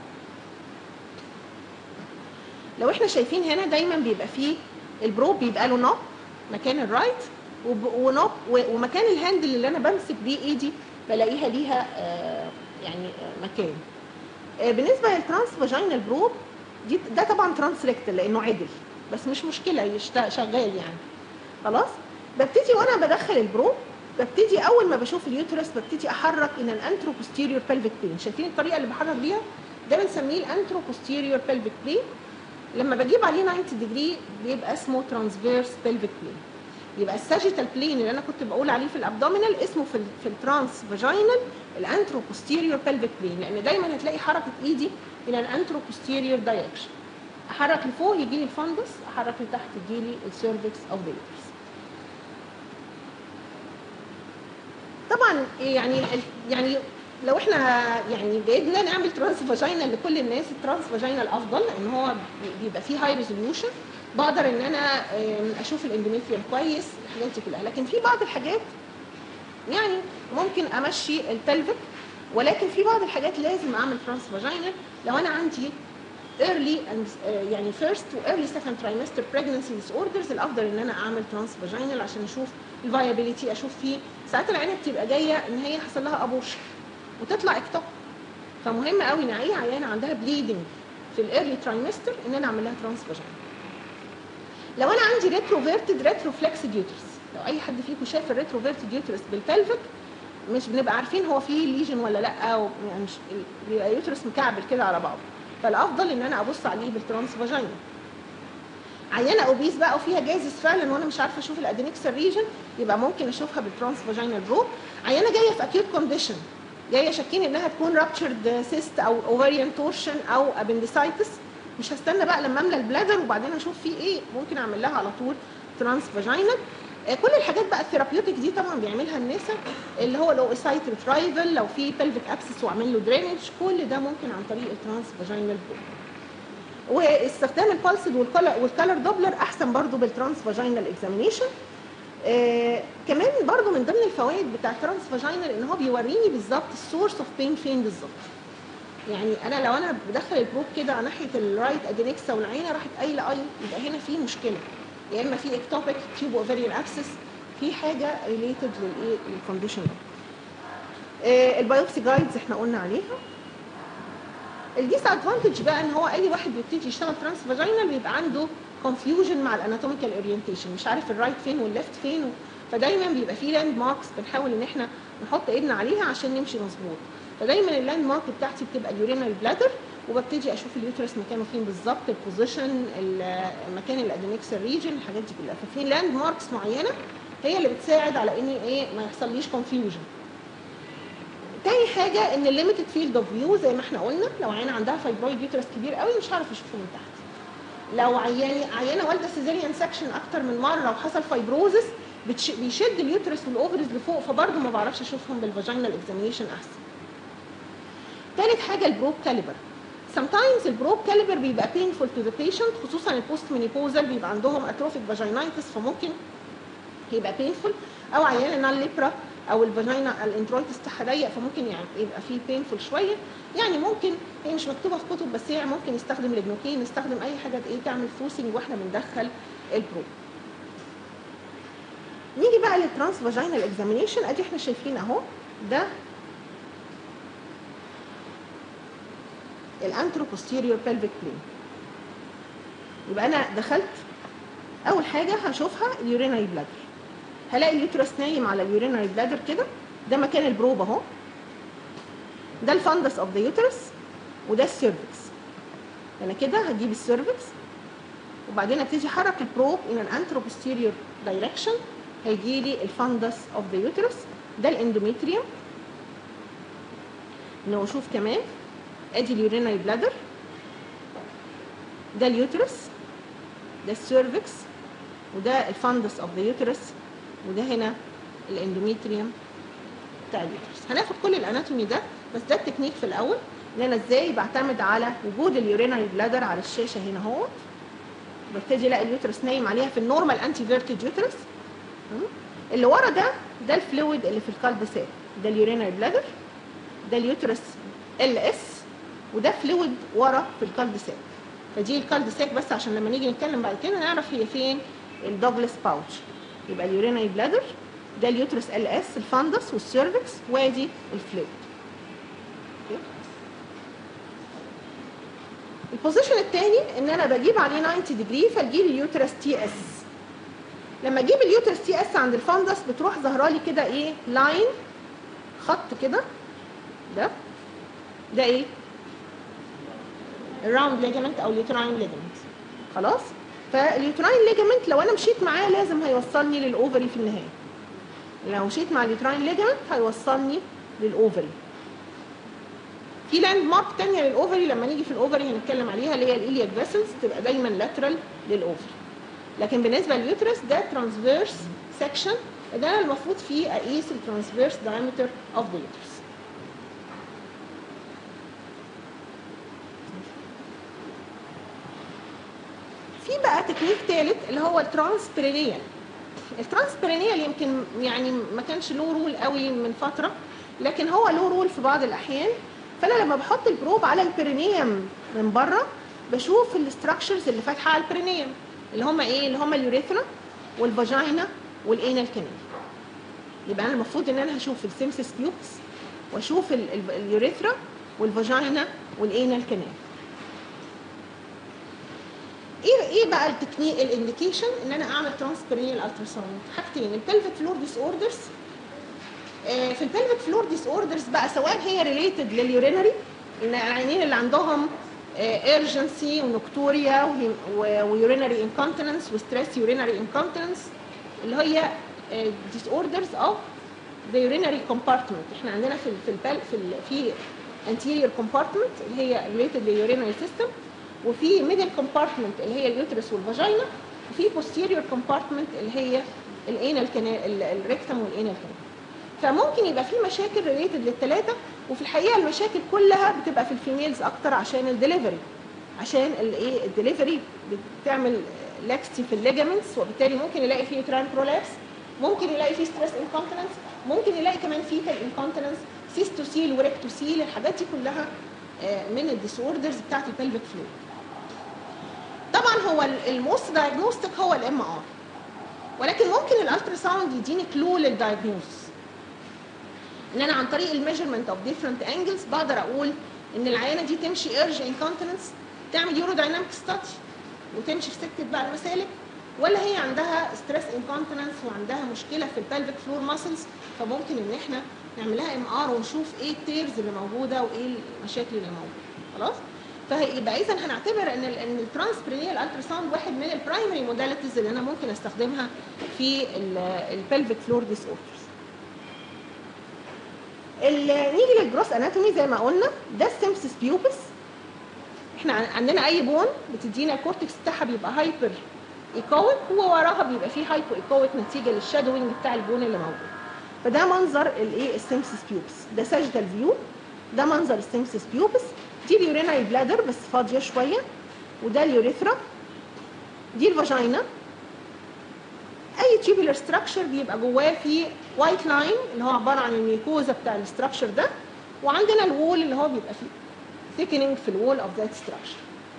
لو احنا شايفين هنا دايما بيبقى فيه البروب بيبقى له نوب مكان الرايت ومكان الهاندل اللي انا بمسك بيه ايدي بلاقيها ليها يعني مكان. بالنسبه للترانس فاجينال بروب ده طبعا ترانس ريكتال لانه عدل، بس مش مشكله شغال يعني. خلاص ببتدي وانا بدخل البروب، ببتدي اول ما بشوف اليوترس ببتدي احرك ان الانترو بوستيريور بلفيك بلين. شايفين الطريقه اللي بحرك بيها؟ ده بنسميه الانترو بوستيريور بلفيك بلين. لما بجيب عليه 90 ديجري بيبقى اسمه ترانسفيرس بلفيك بلين. يبقى الساجيتال بلين اللي انا كنت بقول عليه في الابدومينال اسمه في الترانس فاجينال الانترو بوستيريور بلفيك بلين، لان دايما هتلاقي حركه ايدي الى الانترو بوستيريور دايركشن. احرك لفوق يجي لي الفندس، احرك لتحت يجي لي السيرفكس اوف ذا يوترس. طبعا يعني لو احنا يعني بايدنا نعمل ترانس فاجينال لكل الناس، الترانس فاجينال افضل لان هو بيبقى فيه هاي ريزوليوشن، بقدر ان انا اشوف الاندوميتريوم كويس، الحاجات دي كلها. لكن في بعض الحاجات يعني ممكن امشي البلفيك، ولكن في بعض الحاجات لازم اعمل ترانس فاجينال. لو انا عندي early and يعني first و early second trimester pregnancy disorders الافضل ان انا اعمل ترانس فاجينال عشان اشوف الفايابيليتي، اشوف فيه ساعات العينه بتبقى جايه ان هي حصل لها ابورشن وتطلع اكتوب، فمهم قوي ان اي عيانه عندها بليدنج في الايرلي ترايمستر ان انا اعمل لها ترانس فاجينال. لو انا عندي ريتروفيرتد ريتروفلكسد يوترس، لو اي حد فيكم شاف الريتروفيرتد يوترس بالبلفيك مش بنبقى عارفين هو فيه ليجن ولا لا، او يعني مش بيبقى يوترس مكعبل كده على بعضه، فالافضل ان انا ابص عليه بالترانس فاجينال. عيانه اوبيس بقى وفيها جازس فعلا وانا مش عارفه اشوف الادينكسال ريجن، يبقى ممكن اشوفها بالترانس فاجينال بروب. عيانه جايه في اكيوت كونديشن، جايه شاكين انها تكون رابتشرد سيست او اوفريان تورشن او ابندسايتس، مش هستنى بقى لما املى البلادر وبعدين اشوف فيه ايه، ممكن اعمل لها على طول ترانس فاجينال. كل الحاجات بقى الثيرابيوتيك دي طبعا بيعملها النساء، اللي هو لو اسايت ريترايفل، لو في بلفيك ابسس واعمل له درينج، كل ده ممكن عن طريق الترانس فاجينال بروب. واستخدام البالسد والكالر دوبلر احسن برضو بالترانس فاجينال اكزامينيشن. كمان برضو من ضمن الفوائد بتاع الترانس فاجينال ان هو بيوريني بالظبط السورس اوف بين فين بالظبط. يعني انا لو انا بدخل البروب كده على ناحيه الرايت ادينكسا والعينه راحت قايله يبقى هنا في مشكله، يا اما في اكتوبيك تيوب اوفريان ابسس، في حاجه ريليتد للكونديشن ده. البايوبسي جايدز احنا قلنا عليها. الديس ادفانتج بقى ان هو اي واحد بيبتدي يشتغل ترانس فاجينال بيبقى عنده كونفيوجن مع الاناتوميكال اورينتيشن، مش عارف الرايت فين والليفت فين، فدايما بيبقى في لاند ماركس بنحاول ان احنا نحط ايدنا عليها عشان نمشي مظبوط. فدايما اللاند مارك بتاعتي بتبقى اليورينال بلادر، وببتدي اشوف اليوترس مكانه فين بالظبط، البوزيشن، مكان الادينكسال ريجن، الحاجات دي كلها. ففي لاند ماركس معينه هي اللي بتساعد على اني ما يحصليش كونفيوجن. تاني حاجه ان الليميتد فيلد اوف فيو زي ما احنا قلنا، لو عيانه عندها فايبرويد يوترس كبير قوي مش هعرف اشوفه من تحت. لو عيانه والده سيزيريان سكشن اكتر من مره وحصل فايبروزس بيشد اليوترس والاوفرز لفوق، فبرضه ما بعرفش اشوفهم بالفاجينال اكزامينيشن احسن. ثالث حاجه البروب كاليبر. sometimes البروب كاليبر بيبقى painful to the patient، خصوصا البوست مينيبوزال بيبقى عندهم اتروفيك فاجينايتس، فممكن يبقى painful، او عيانه نال ليبرا او الفاجينا الانترويتس بتاعها ضيق فممكن يعني يبقى فيه painful شويه. يعني ممكن هي مش مكتوبه في كتب بس هي ممكن نستخدم ليجنوكين، نستخدم اي حاجه تعمل فوسنج واحنا بندخل البروب. نيجي بقى للترانس فاجينال اكزامينيشن. ادي احنا شايفين اهو ده الانترو بوستيريور بلفيك بلين. يبقى انا دخلت اول حاجه هشوفها اليورينري بلادر، هلاقي اليوترس نايم على اليورينري بلادر كده، ده مكان البروب اهو، ده الفندس اوف ذا يوترس، وده السيرفكس. انا كده هجيب السيرفكس وبعدين ابتدي احرك البروب ان الانترو بوستيريور دايركشن، هيجي لي الفندس اوف ذا يوترس، ده الاندوميتريوم. نشوف كمان ادي اليورينري بلادر، ده اليوترس، ده السيرفكس، وده الفندس اوف ذا يوترس، وده هنا الاندوميتريوم بتاع اليوترس. هناخد كل الاناتومي ده، بس ده التكنيك في الاول ان انا ازاي بعتمد على وجود اليورينري بلادر على الشاشه هنا اهو. ببتدي الاقي اليوترس نايم عليها في النورمال انتي فيرتيج يوترس. اللي ورا ده الفلويد اللي في الكالدسات، ده اليورينري بلادر، ده اليوترس ال اس، وده فلويد ورا في الكالدسات. فدي الكالدسات بس عشان لما نيجي نتكلم بعد كده نعرف هي فين الدوجلاس باوتش. يبقى اليورينري بلادر، ده اليوترس ال اس، الفندس والسيرفكس، وادي الفلويد. البوزيشن الثاني ان انا بجيب عليه 90 ديجري فاجيب اليوترس تي اس. لما اجيب اليوترس تي اس عند الفندس بتروح ظاهره لي كده ايه؟ لاين، خط كده، ده ايه؟ الراوند ليجامنت او اليوتراين ليجامنت. خلاص؟ فاليوتراين ليجامنت لو انا مشيت معاه لازم هيوصلني للاوفري في النهايه. لو مشيت مع اليوتراين ليجامنت هيوصلني للاوفري. في لاند مارك ثانيه للاوفري لما نيجي في الاوفري هنتكلم عليها، اللي هي الالياك فيسلز، تبقى دايما لاترال للاوفري. لكن بالنسبه لليوترس ده ترانسفيرس سكشن، ده انا المفروض فيه اقيس الترانسفيرس دايمتر اوف ذا يوترس. في بقى تكنيك ثالث اللي هو الترانسبيرينيال. الترانسبيرينيال يمكن يعني ما كانش له رول قوي من فتره، لكن هو له رول في بعض الاحيان. فانا لما بحط البروب على البيرينيوم من بره بشوف الاستراكشرز اللي فاتحه على البيرينيوم، اللي هم ايه؟ اللي هم اليوريثرا والفاجينا والانال كانال. يبقى انا المفروض ان انا هشوف السيمسس بيوبس واشوف اليوريثرا والفاجينا والانال كانال. ايه بقى التكنيك الانديكيشن ان انا اعمل ترانسبيرينيال التراساوند؟ حاجتين، البلفيك فلور ديس اوردرز. في البلفيك فلور ديس اوردرز بقى سواء هي ريليتد لليورينري، ان العيانين اللي عندهم ايرجنسي ونكتوريا ويورينري انكونتيننس وستريس يورينري انكونتيننس، اللي هي ديس اوردرز اوف ذا يورينري كومبارتمنت. احنا عندنا في anterior compartment اللي هي related لليورينري سيستم، وفي ميدل كومبارتمنت اللي هي اليوترس والفاجينا، وفي posterior compartment اللي هي الانال كانال، الريكتم والانال كانال. فممكن يبقى في مشاكل ريليتد للثلاثه، وفي الحقيقه المشاكل كلها بتبقى في الفيميلز اكتر عشان الدليفري، عشان الايه؟ الدليفري بتعمل لاكستي في الليجامنتس، وبالتالي ممكن يلاقي فيه يوتراين برولابس، ممكن يلاقي فيه ستريس انكونتيننس، ممكن يلاقي كمان فيتال انكونتيننس، سيستوسيل وريكتوسيل. الحاجات دي كلها من الديس اوردرز بتاعت البلفيك فلور. طبعا هو الموست دايجنوستيك هو الام ار، ولكن ممكن الالترا ساوند يديني كلو للدايجنوز، ان انا عن طريق الميجرمنت اوف ديفرنت انجلز بقدر اقول ان العيانه دي تمشي ايرج انكونتيننس، تعمل يورو دايناميك ستادي وتمشي في سكه بقى المسالك، ولا هي عندها ستريس انكونتيننس وعندها مشكله في البلفيك فلور ماسلز، فممكن ان احنا نعمل لها ام ار ونشوف ايه التيرز اللي موجوده وايه المشاكل اللي موجوده. خلاص؟ فيبقى اذا هنعتبر ان الترانسبيرينيال الترا ساوند واحد من البرايمري موداليتيز اللي انا ممكن استخدمها في البلفيك فلور ديس اوردرز. نيجي للجروس اناتومي زي ما قلنا، ده السيمسس بيوبس. احنا عندنا اي بون بتدينا الكورتكس بتاعها بيبقى هايبر ايكويك، ووراها بيبقى فيه هايبو ايكويك نتيجه للشادوينج بتاع البون اللي موجود. فده منظر الايه؟ السيمسس بيوبس. ده ساجيتال فيو، ده منظر السيمسس بيوبس. دي اليورينري بلادر بس فاضيه شويه، وده اليوريثرا، دي الفاجينا. اي تيوبولار ستراكشر بيبقى جواه فيه وايت لاين اللي هو عباره عن الميكوزا بتاع الاستراكشر ده، وعندنا الوول اللي هو بيبقى فيه ثيكنينج في الوول اوف ذات ستراكشر.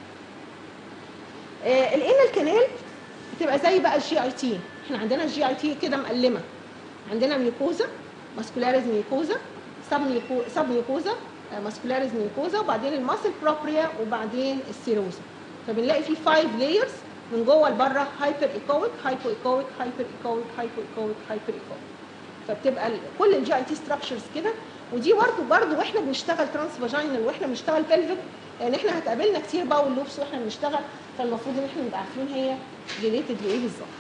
الانال كانال بتبقى زي بقى الجي اي تي. احنا عندنا الجي اي تي كده مقلمه، عندنا ميكوزا، ماسكولاريز ميكوزا، سب ميكوزا، ماسكولاريز ميكوزا، وبعدين الماسل بروبريا، وبعدين السيروزا. فبنلاقي فيه 5 لايرز من جوه لبره، هايبر ايكويك، هايبو ايكويك، هايبر ايكويك، هايبو ايكويك، هايبر ايكويك. فبتبقى كل الجي اي تي ستراكشرز كده. ودي برضه واحنا بنشتغل ترانس فاجينال واحنا بنشتغل بلفيك، يعني احنا هتقابلنا كتير باول لوبس واحنا بنشتغل، فالمفروض ان احنا نبقى عارفين هي ريليتد لايه بالظبط.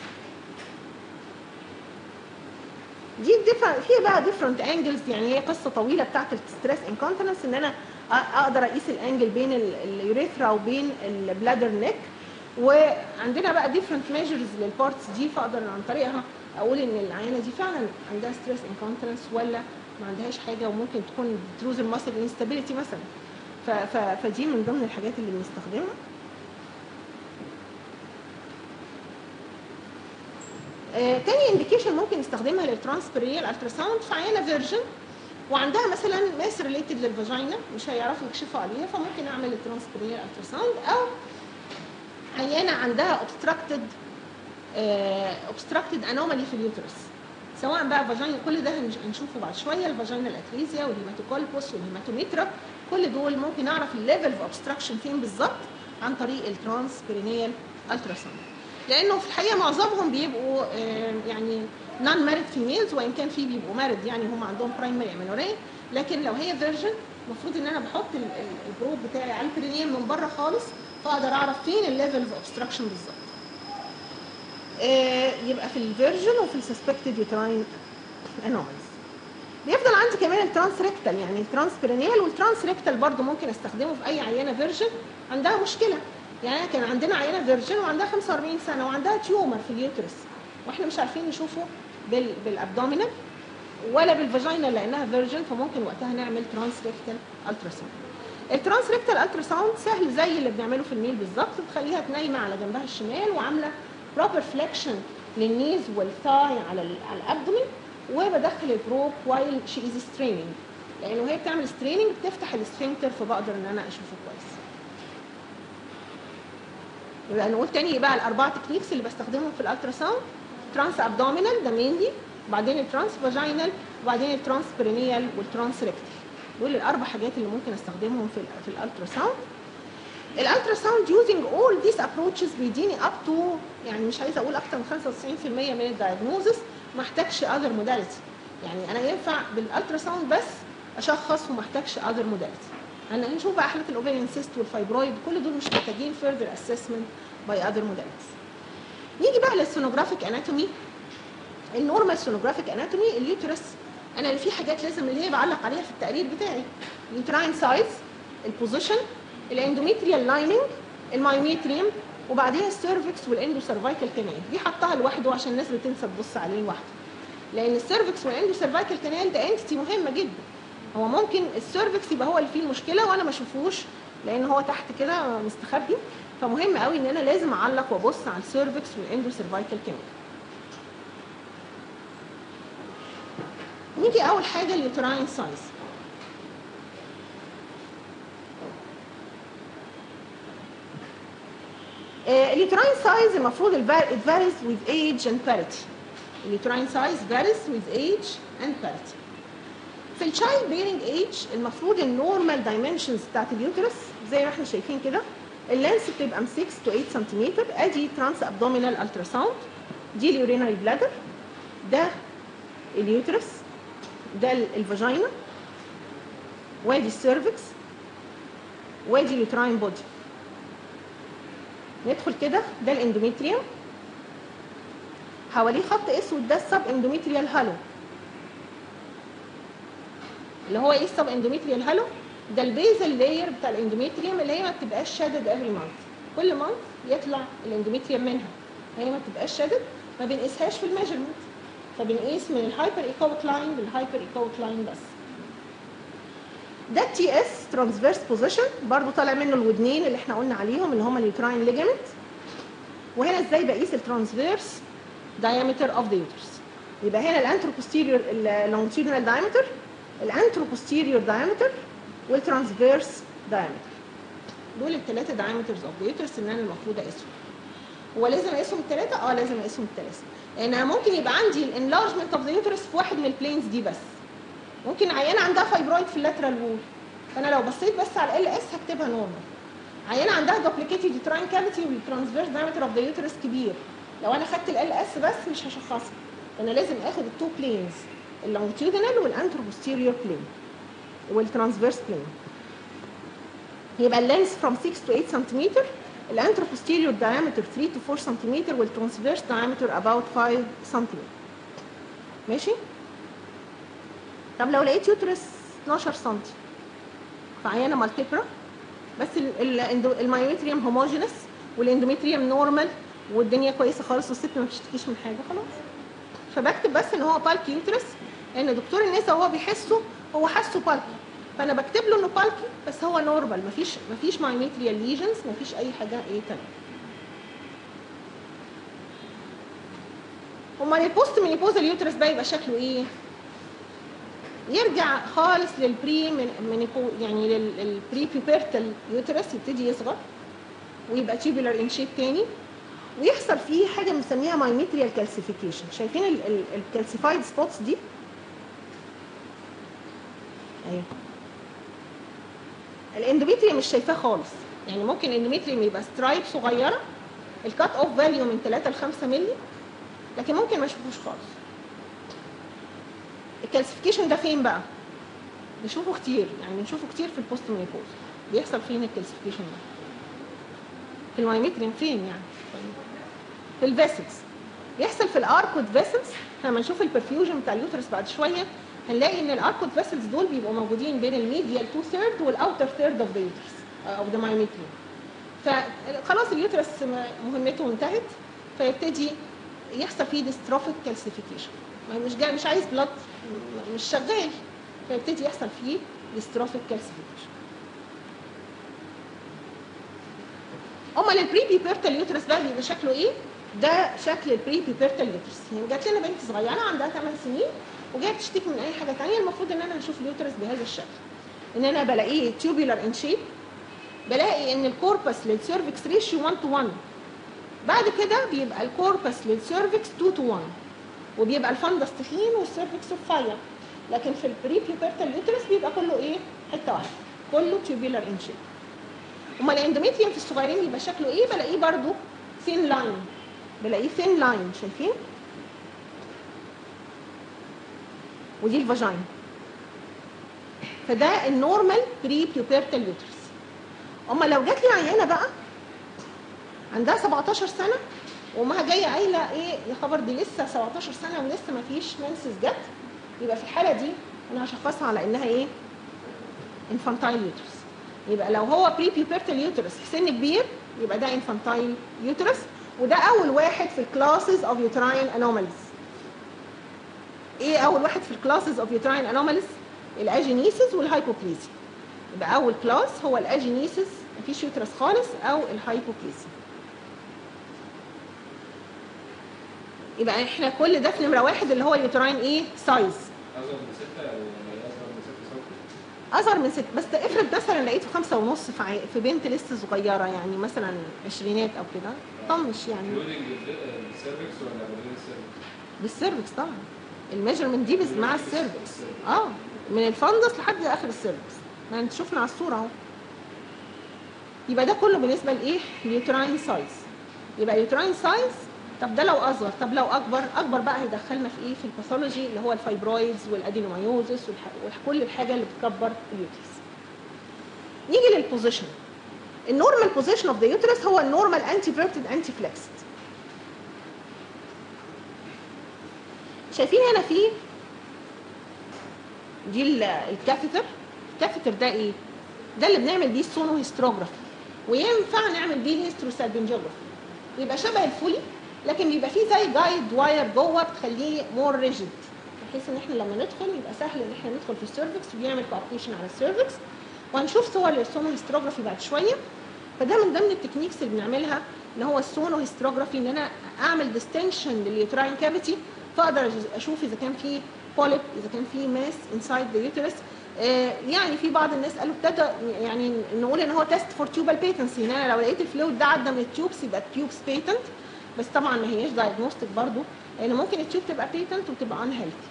دي في بقى ديفرنت انجلز، يعني هي قصه طويله بتاعت الستريس انكونتيننس، ان انا اقدر اقيس الانجل بين اليوريثرا وبين البلادر نيك، وعندنا بقى ديفرنت ميجرز للبارتس دي، فاقدر عن طريقها اقول ان العيانه دي فعلا عندها ستريس انكونتيننس ولا ما عندهاش حاجه، وممكن تكون تروز الماسل انستابيليتي مثلا. فدي من ضمن الحاجات اللي بنستخدمها. تاني انديكيشن ممكن نستخدمها للترانسبيرينيال التراساوند في عيانه فيرجن وعندها مثلا ماس ريليتد للفاجينا مش هيعرفوا يكشفوا عليها، فممكن اعمل الترانسبيرينيال التراساوند. او عيانه عندها obstructed obstructed anomaly في اليوترس، سواء بقى فاجينا، كل ده هنشوفه بعد شويه، الفاجينال اتريزيا والهيماتوكولبوس والهيماتوميترا، كل دول ممكن اعرف الليفل اوف اوبستراكشن فين بالظبط عن طريق الترانس بيرينيال التراساوند، لانه في الحقيقه معظمهم بيبقوا يعني نون ماريد فيميلز، وان كان في بيبقوا ماريد يعني هم عندهم برايمري امينوريه، لكن لو هي فيرجن المفروض ان انا بحط البروب بتاعي على البرينيال من بره خالص، فاقدر اعرف فين الليفل اوف اوبستراكشن بالظبط. يبقى في الفيرجن وفي السسبكتد يوتراين انوماليز. بيفضل عندي كمان الترانس ريكتال، يعني الترانس بيرينيال والترانس ريكتال برضه ممكن استخدمه في اي عيانه فيرجن عندها مشكله. يعني كان عندنا عيانه فيرجن وعندها 45 سنه وعندها تيومر في اليوترس، واحنا مش عارفين نشوفه بالابدومينال ولا بالفاجينا لانها فيرجن، فممكن وقتها نعمل ترانس ريكتال التراساوند. الترانس ريكتال التراساوند سهل زي اللي بنعمله في النيل بالظبط، بتخليها نايمه على جنبها الشمال وعامله بروبر فليكشن للنيز والثاي على الابدومين، وبدخل البروب وايل شي از ستريننج، لانه هي بتعمل ستريننج بتفتح السفنكتر، فبقدر ان انا اشوفه كويس. يبقى نقول تاني بقى الاربع تكنيكس اللي بستخدمهم في الالتراساوند: ترانس ابدومينال ده مينلي، وبعدين الترانس فاجينال، وبعدين الترانس بيرينيال والترانس ريكتال. دول الاربع حاجات اللي ممكن استخدمهم في الالتراساوند. الالتراساوند يوزنج اول ذيس ابروتشز بيديني اب تو، يعني مش عايزه اقول اكتر من 95% من الدايجنوزس ما احتاجش اذر موداليتي، يعني انا ينفع بالالتراساوند بس اشخص وما احتاجش اذر موداليتي. انا هنشوف بقى حالات الاوفيريان سيست والفايبرويد كل دول مش محتاجين further assessment by other modalities. نيجي بقى للسونوجرافيك اناتومي. النورمال سونوجرافيك اناتومي اليوترس، انا اللي في حاجات لازم اللي هي بعلق عليها في التقرير بتاعي: اليوتراين سايز، البوزيشن، الاندوميتريال لايننج، المايوميتريوم، وبعدين السيرفكس والاندو سيرفايكال كانال. دي حطها لوحده عشان الناس بتنسى تبص عليه لوحده، لان السيرفكس والاندو سيرفايكال كانال ده انتيتي مهمه جدا. هو ممكن السيرفكس يبقى هو اللي فيه المشكله وانا ما اشوفوش لان هو تحت كده مستخبي، فمهم قوي ان انا لازم اعلق وابص على السيرفكس والاندو سيرفايكال كانال. نيجي اول حاجه اليوتراين سايز. اليوتراين سايز المفروض it varies with age and parity. اليوتراين سايز varies with age and parity. في الشايلد بيرنج ايج المفروض النورمال دايمنشنز بتاعت اليوترس زي ما احنا شايفين كده، اللينس بتبقى من 6 to 8 سنتيمتر. ادي ترانس ابدومينال التراساوند، دي اليورينري بلادر، ده اليوترس، ده الفاجينا، وادي السيرفكس، وادي اليوتراين بودي. ندخل كده، ده الاندوميتريوم، حواليه خط اسود ده السب اندوميتريال هالو. اللي هو ايه السب اندوميتريال هالو؟ ده البيزل لاير بتاع الاندوميتريوم اللي هي ما بتبقاش شادد افري مانث، كل مانث يطلع الاندوميتريوم منها، هي ما بتبقاش شادد، ما بنقيسهاش في الميجرمنت، فبنقيس من الهايبر ايكويك لاين للهايبر ايكويك لاين بس. ده التي اس ترانسفيرس بوزيشن، برضو طالع منه الودنين اللي احنا قلنا عليهم اللي هم اليوتراين ليجمنت. وهنا ازاي بقيس الترانسفيرس diameter of the uterus؟ يبقى هنا الانتروبوستيريور اللونجيتودينال diameter، الانتروبوستيريور diameter، والترانسفيرس diameter. دول الثلاثه diameters of the uterus اللي انا المفروض اقيسهم. هو لازم اقيسهم الثلاثه؟ لازم اقيسهم الثلاثه، لان ممكن يبقى عندي الانلارجمنت اوف ذا يوترس في واحد من البلينز دي بس. ممكن عيانه عندها فايبرويد في اللاترال وول، فانا لو بصيت بس على ال اس هكتبها نورمال. عيانه عندها دوبليكيتد يوتراين كافيتي والترانسفيرس diameter اوف ذا يوترس كبير، لو انا خدت ال اس بس مش هشخصها، انا لازم اخد التو بلينز، اللونجيتودينال والانتروبوستيريور بلين والترانسفيرس بلين. يبقى اللينس from 6 to 8 سنتيمتر، الانتروبوستيريور diameter 3 to 4 سنتيمتر، والترانسفيرس diameter about 5 سنتيمتر. ماشي؟ طب لو لقيت يوترس 12 سم في عيانه مالتيبرا، بس المايوميتريوم هوموجينس والاندوميتريوم نورمال والدنيا كويسه خالص والست ما بتشتكيش من حاجه، خلاص. فبكتب بس ان هو بالكي يوترس، لان دكتور النساء وهو بيحسه هو حاسه بالكي، فانا بكتب له انه بالكي بس هو نورمال، مفيش مايوميتريال ليجنز، مفيش اي حاجه ايه تانيه. امال البوست مينيبوزال يوترس بقى يبقى شكله ايه؟ يرجع خالص للبري يعني للبري بيبرتال يوترس، يبتدي يصغر ويبقى تيوبولار ان شيب تاني، ويحصل فيه حاجه بنسميها مايميتريال كالسيفيكيشن. شايفين الكالسيفايد سبوتس دي؟ ايوه. الاندوميتريوم مش شايفاه خالص، يعني ممكن الاندوميتريوم يبقى سترايب صغيره الكات اوف فاليو من 3 ل 5 مللي، لكن ممكن ما اشوفوش خالص. الكالسيفيكيشن ده فين بقى؟ نشوفه كتير، يعني نشوفه كتير في البوست مينيبوز. بيحصل فين الكالسيفيكيشن ده؟ في المايميتريوم فين يعني؟ في الفيسلز. بيحصل في الاركود فيسلز. لما نشوف البرفيوجن بتاع اليوترس بعد شويه هنلاقي ان الاركود فيسلز دول بيبقوا موجودين بين الميديال 2/3 والاوتر ثيرد اوف ذا يوترس او ذا مايميتريوم. فخلاص اليوترس مهمته انتهت، فيبتدي يحصل فيه ديستروفيك كالسيفيكيشن. مش عايز بلاد، مش شغال، فيبتدي يحصل فيه ديستروفيك كالسيفيكيشن. امال البري بيبرتال يوترس بقى بيبقى شكله ايه؟ ده شكل البري بيبرتال يوترس. يعني جات لنا بنت صغيره عندها 8 سنين وجايه بتشتكي من اي حاجه ثانيه، المفروض ان انا هشوف اليوترس بهذا الشكل، ان انا بلاقيه تيوبولار ان شيب، بلاقي ان الكوربس للسيرفكس ريشيو 1:1، بعد كده بيبقى الكوربس للسيرفكس 2:1، وبيبقى الفندس تخين والسيرفكس رفيع. لكن في البري بيبرتال يوترس بيبقى كله ايه؟ حته واحده، كله تيوبولار ان شيب. امال الاندوميتريوم في الصغيرين يبقى شكله ايه؟ بلاقيه برضو ثين لاين، بلاقيه ثين لاين، شايفين؟ ودي الفاجين. فده النورمال بري بيبرتال يوترس. اما لو جات لي عيانه بقى عندها 17 سنه وامها جايه قايله ايه يا خبر دي لسه 17 سنه ولسه ما فيش منسس جت، يبقى في الحاله دي انا هشخصها على انها ايه؟ انفانتايل يوترس. يبقى لو هو بري بيبرتال يوترس في سن كبير يبقى ده انفانتايل يوترس، وده اول واحد في الكلاسز اوف يوتراين انوماليز. ايه اول واحد في الكلاسز اوف يوتراين انوماليز؟ الاجينيسيس والهايبوبليزيا. يبقى اول كلاس هو الاجينيسيس، مفيش يوترس خالص، او الهايبوبليزيا. يبقى احنا كل ده في نمره واحد اللي هو اليوتراين ايه؟ سايز. اصغر من 6 ولا اصغر من 6 سم؟ اصغر من 6، بس افرض مثلا لقيته 5.5 في بنت لسه صغيره، يعني مثلا عشرينات او كده، طنش يعني. لودنج بالسيرفكس ولا بدون السيرفكس؟ بالسيرفكس طبعا. الميجرمنت دي بس مع السيرفكس. من الفندس لحد اخر السيرفكس، ما انت شفنا على الصوره اهو. يبقى ده كله بالنسبه لايه؟ اليوتراين سايز. يبقى اليوتراين سايز. طب ده لو اصغر، طب لو اكبر بقى هيدخلنا في ايه؟ في الباثولوجي اللي هو الفايبرويدز والادينومايوزس وكل الحاجه اللي بتكبر اليوترس. نيجي للبوزيشن. النورمال بوزيشن اوف ذا يوترس هو النورمال انتي فيرتد انتي فليكسد. شايفين هنا في دي الكاثيتر. الكاثيتر ده ايه؟ ده اللي بنعمل بيه السونو هيستروجرافي، وينفع نعمل بيه الهيستروسالبنجيوجرافي. يبقى شبه الفولي، لكن بيبقى فيه زي جايد واير جوه بتخليه مور ريجيد، بحيث ان احنا لما ندخل يبقى سهل ان احنا ندخل في السيرفكس وبيعمل كوابتيشن على السيرفكس. وهنشوف صور للسونو هيستروجرافي بعد شويه. فده من ضمن التكنيكس اللي بنعملها اللي هو السونو هيستروجرافي، ان انا اعمل ديستنشن لليوتراين كافيتي، فاقدر اشوف اذا كان في بوليب، اذا كان في ماس انسايد ذا يوترس. يعني في بعض الناس قالوا ابتدى يعني نقول ان هو تيست فور تيوبال بيتنسي، ان انا لو لقيت الفلويد ده عدى من التيوبس يبقى التيوبس بيتنت، بس طبعا ما هياش دايجنوستيك برضو، لان ممكن التيوب تبقى بيتنت وتبقى ان هيلثي.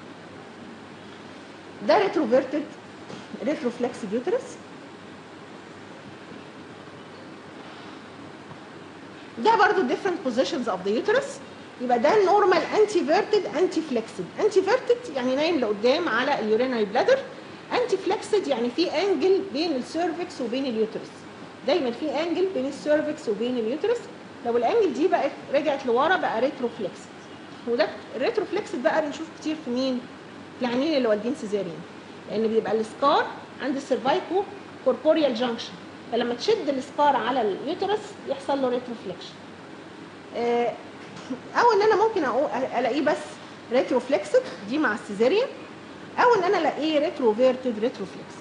ده ريتروفيرتد ريتروفلكسد يوترس. ده برضو different positions of the uterus. يبقى ده النورمال انتي فيرتد انتي فليكسد. انتي فيرتد يعني نايم لقدام على اليورينري بلادر، انتي فليكسد يعني في انجل بين السيرفكس وبين اليوترس. دايما في انجل بين السيرفكس وبين اليوترس. لو الانجل دي بقت رجعت لورا بقى ريتروفلكسد. وده الريتروفلكسد بقى بنشوف كتير في مين؟ في العيانين اللي والدين سيزاريان، لان بيبقى السكار عند السيرفايكو كوربوريال جانكشن، فلما تشد السكار على اليوترس يحصل له ريتروفلكشن. او ان انا ممكن الاقيه بس ريتروفلكسد دي مع السيزاريان، او ان انا الاقيه ريتروفيرتد ريتروفلكسد.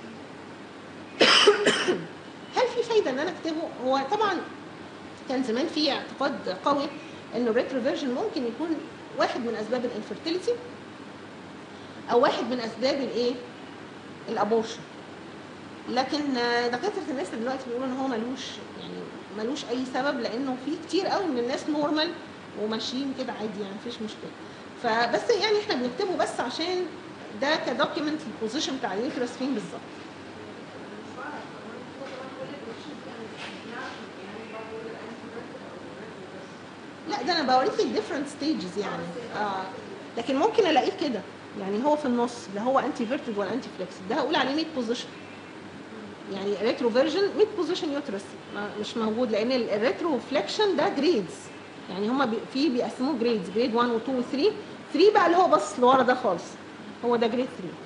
هل في فايده ان انا اكتبه؟ هو طبعا كان زمان في اعتقاد قوي انه الريتروفيرجن ممكن يكون واحد من اسباب الانفيرتيليتي او واحد من اسباب الايه؟ الابورشن. لكن دكاتره النساء دلوقتي بيقولوا ان هو ملوش اي سبب، لانه في كتير قوي من الناس نورمال وماشيين كده عادي، يعني مفيش مشكله. فبس يعني احنا بنكتبه بس عشان ده كدوكيمنت البوزيشن بتاع اليوترس فين بالظبط. لا ده انا بوريك الديفرنت ستيجز يعني. لكن ممكن الاقيه كده، يعني هو في النص لا هو انتي فيرتد ولا انتي فليكس، ده هقول عليه ميد بوزيشن. يعني ريترو فيرجن ميد بوزيشن يوترس مش موجود، لان الريترو فليكشن ده جريدز، يعني هما بيقسموه جريدز، جريد 1 و 2 و 3. 3 بقى اللي هو بص لورا ده خالص، هو ده جريد 3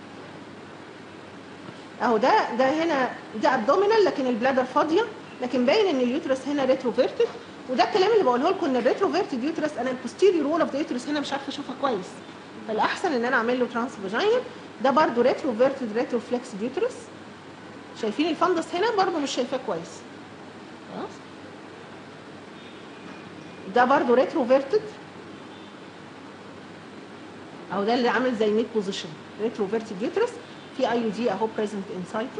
اهو. ده هنا ده ابدومينال لكن البلادر فاضيه، لكن باين ان اليوترس هنا ريتروفيرتد. وده الكلام اللي بقوله لكم ان الريتروفيرتد يوترس، انا البوستيريور وول اوف ذا يوترس هنا مش عارفه اشوفها كويس، فالاحسن ان انا اعمل له ترانس فاجينال. ده برده ريتروفيرتد ريتروفلكس يوترس، شايفين الفندس هنا برده مش شايفاه كويس خلاص. ده برده ريتروفيرتد او ده اللي عامل زي ميد بوزيشن ريتروفيرتد يوترس، في اي يو دي اهو بريزنت انسايتو.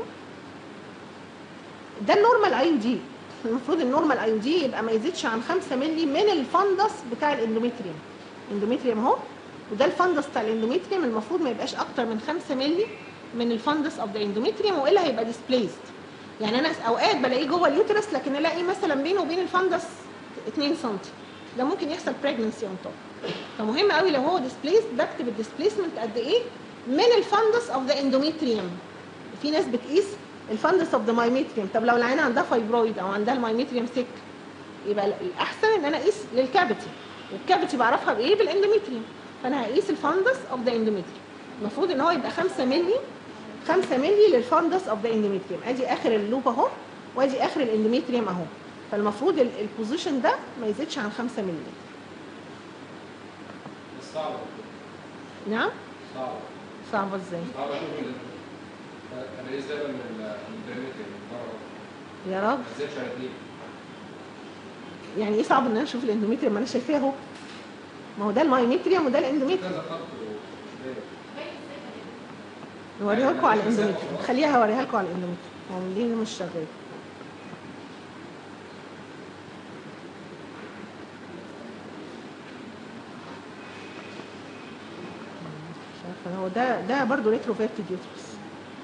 ده النورمال اي يو دي، المفروض النورمال اي يو دي يبقى ما يزيدش عن 5 مللي من الفندس بتاع الاندوميتريوم. الاندوميتريوم اهو، وده الفندس بتاع الاندوميتريوم، المفروض ما يبقاش اكتر من 5 مللي من الفندس اوف ذا اندوميتريوم، والا هيبقى ديسبليسد. يعني انا اوقات بلاقيه جوه اليوترس لكن الاقي مثلا بينه وبين الفندس 2 سم، ده ممكن يحصل بريجنسي اون توب. فمهم قوي لو هو ديسبليسد بكتب الديسبليسمنت قد ايه من الفندس اوف ذا اندوميتريوم. في ناس بتقيس الفندس اوف ذا مايميتريوم، طب لو العينه عندها فايبرويد او عندها المايميتريوم سيك يبقى الاحسن ان انا اقيس للكافيتي، والكافيتي بعرفها بايه؟ بالاندوميتريوم، فانا هقيس الفندس اوف ذا اندوميتريوم. المفروض ان هو يبقى 5 مللي، 5 مللي للفندس اوف ذا اندوميتريوم. ادي اخر اللوب اهو، وادي اخر الاندوميتريوم اهو، فالمفروض البوزيشن ده ما يزيدش عن 5 مللي. صعبة. نعم؟ صعبة. صعبة ازاي؟ صعبة اشوف انا ايه دايما من الانترنت يا راجل ما تزيدش على 2. يعني ايه صعب ان انا اشوف الاندوميتريوم؟ ما انا شايفاه اهو، ما هو ده المايميتريوم وده الاندوميتريوم. كذا خط نوريها لكم على الاندوميتريوم، خليها هوريها لكم على الاندوميتريوم، هو ليه مش شغال؟ مش عارفه، هو ده برضه ريتروفيرتد يوترس.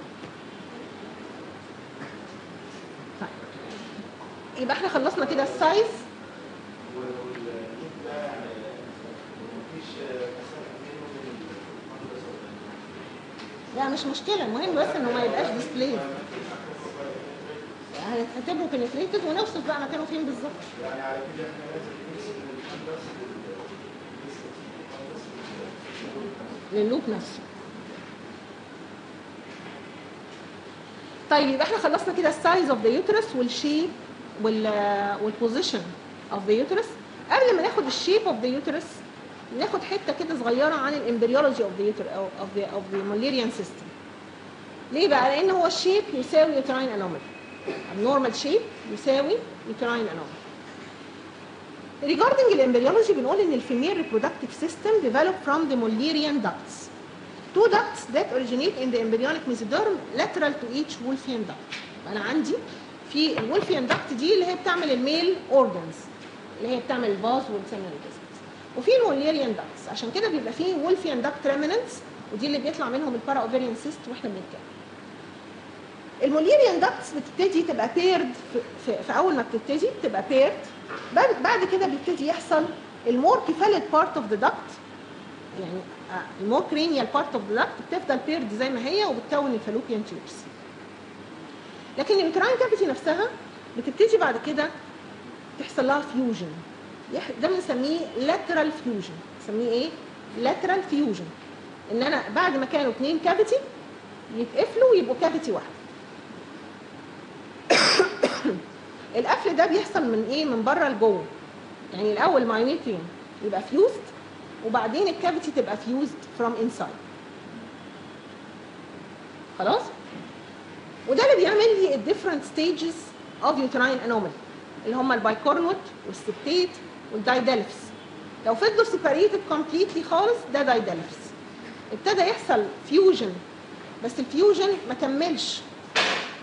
طيب يبقى احنا خلصنا كده السايز. لا مش مشكله، المهم بس انه ما يبقاش ديسبلاي. هنعتبره بنتريتد ونوصف بقى مكانه فين بالظبط. يعني على كده احنا لازم لللوب نفسه. طيب يبقى احنا خلصنا كده السايز اوف ذا يوترس والشيب والبوزيشن اوف ذا يوترس. قبل ما ناخد الشيب اوف ذا يوترس ناخد حته كده صغيره عن الامبريولوجي اوف ذا يوتر اوف ذا موليريان سيستم. ليه بقى؟ لان هو الشيب يساوي يوتراين انومالي، النورمال شيب يساوي يوتراين انومالي. Regarding الامبريولوجي بنقول ان الفيميل reproductive system developed from the Mullerian ducts. Two ducts that originate in the embryonic mesoderm lateral to each Wolffian duct. انا عندي في الولفيان داكت دي اللي هي بتعمل الميل اورجنز، اللي هي بتعمل الفاز والسيمينال جلاندز، وفي الموليريان داكتس، عشان كده بيبقى فيه وولفيان داكت ريمننتس، ودي اللي بيطلع منهم البارا اوفيريان سيست واحنا بنتكلم. الموليريان داكتس بتبتدي تبقى بيرد في اول ما بتبتدي بتبقى بيرد، بعد كده بيبتدي يحصل المور كيفاليت بارت اوف ذا داكت، يعني المور كرينيال بارت اوف ذا داكت بتفضل بيرد زي ما هي وبتكون الفالوبيان تيوبس. لكن اليوتراين كافيتي نفسها بتبتدي بعد كده تحصل لها فيوجن، ده بنسميه لاترال فيوجن. بنسميه ايه؟ لاترال فيوجن، ان انا بعد ما كانوا 2 كافيتي يتقفلوا ويبقوا كافيتي واحده. القفل ده بيحصل من ايه؟ من بره لجوه، يعني الاول مايميتريوم يبقى فيوزد وبعدين الكافيتي تبقى فيوزد فروم انسايد. خلاص؟ وده اللي بيعمل لي الديفرنت ستيجز اوف يوتراين انومالي، اللي هم البايكورنوت والسبتيت والدايدلفس. لو فضلوا سيباريتد كومبليتلي خالص ده دايدلفس. ابتدى يحصل فيوجن، بس الفيوجن ما كملش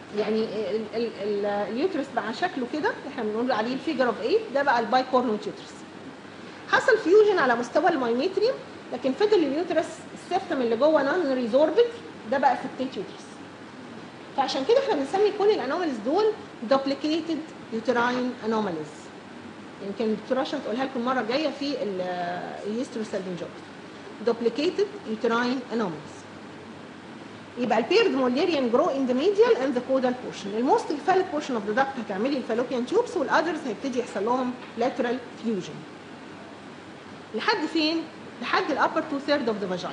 يعني اليوترس بقى شكله كده، احنا بنقول عليه الفيجر اوف 8، ده بقى الباي كورنوت يوترس. حصل فيوجن على مستوى المايميتريوم، لكن فضل اليوترس السيفتم اللي جوه نون ريزوربد، ده بقى سبتيت يوترس. فعشان كده احنا بنسمي كل الانوماليز دول دوبليكيتد يوتراين انوماليز. يمكن الدكتوره عشان تقولها لكم المره الجايه في الهيستروسالفنجوباثي. دوبليكيتد يوتراين انوماليز. يبقى البيرد موليريان جرو ان ذا ميديال اند ذا كودال بورشن. الموست الفاليك بورشن اوف ذا داكت هتعملي الفالوبيان تيوبس، والاذرز هيبتدي يحصل لهم لاترال فيوجن. لحد فين؟ لحد الابر 2/3 اوف ذا فاجينا.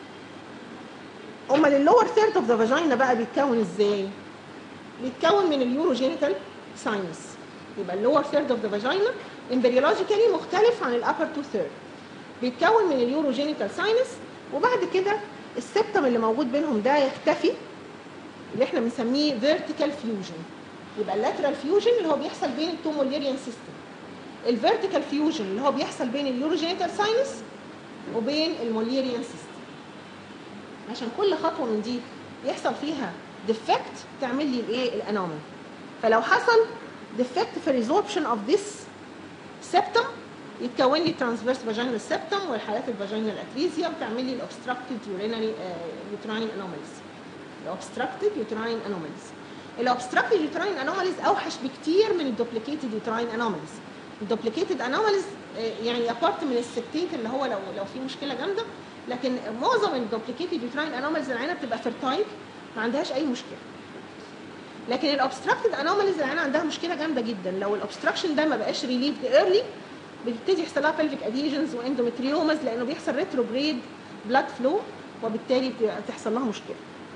امال اللور ثيرد اوف ذا فاجينا بقى بيتكون ازاي؟ بيتكون من اليوروجينيتال ساينس. يبقى اللور ثيرد اوف ذا فاجينا امبريولوجيكالي مختلف عن الابر 2/3. بيتكون من اليوروجينيتال ساينس، وبعد كده السبتم اللي موجود بينهم ده يختفي، اللي احنا بنسميه فيرتيكال فيوجن. يبقى اللاترال فيوجن اللي هو بيحصل بين التو موليريان سيستم، الفيرتيكال فيوجن اللي هو بيحصل بين اليوروجينيتال ساينس وبين الموليريان سيستم. عشان كل خطوه من دي يحصل فيها ديفكت تعمل لي الايه؟ الانومال. فلو حصل ديفكت في ريزوربشن اوف ذس سبتم يتكون لي ترانسفيرس فاجينال سبتم والحالات الفاجينال اتريزيا، وتعمل لي الاوبستراكتد يورينري يوتراين انوماليز. الاوبستراكتد يوتراين انوماليز. الاوبستراكتد يوتراين انوماليز اوحش بكتير من الدوبليكيتد يوتراين انوماليز. الدوبليكيتد انوماليز يعني ابارت من السبتيت اللي هو لو في مشكله جامده، لكن معظم الدوبليكيتد يوتراين انوماليز العينه بتبقى فيرتايل ما عندهاش اي مشكله. لكن الاوبستراكتد انوماليز العينه عندها مشكله جامده جدا. لو الاوبستراكشن ده ما بقاش ريليفد ايرلي بتبتدي يحصل لها بلفيك اديجنز واندومتريومز، لانه بيحصل ريتروجريد بلاد فلو، وبالتالي بتحصل لها مشكله.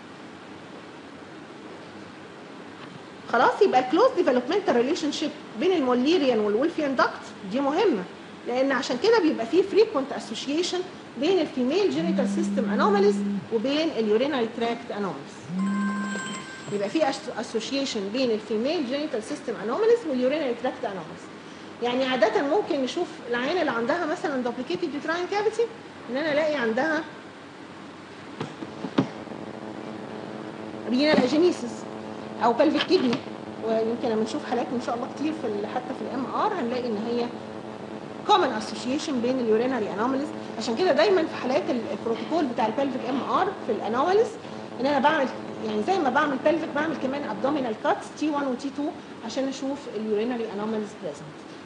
خلاص، يبقى الكلوز ديفلوبمنتال ريليشن شيب بين الموليريان والولفيان داكت دي مهمه، لان عشان كده بيبقى فيه فريكوينت اسوشيشن بين الفيميل جينيتال سيستم انوماليز وبين اليورينري تراكت انوماليز. يبقى في اسوشيشن بين الفيميل جينيتال سيستم انوماليز واليورينري تراكت انوماليز. يعني عاده ممكن نشوف العينه اللي عندها مثلا دوبليكيتد يوتراين كافيتي ان انا الاقي عندها رينال اجينيسيس او بلفيك كيدني، ويمكن لما نشوف حالات ان شاء الله كتير حتى في الام ار هنلاقي ان هي common association بين اليورينري انوماليز. عشان كده دايما في حالات البروتوكول بتاع البلفيك ام ار في الانوماليز ان انا بعمل يعني زي ما بعمل بلفيك بعمل كمان ابدومينال كاتس تي 1 وتي 2 عشان اشوف اليورينري انوماليز بريزنت.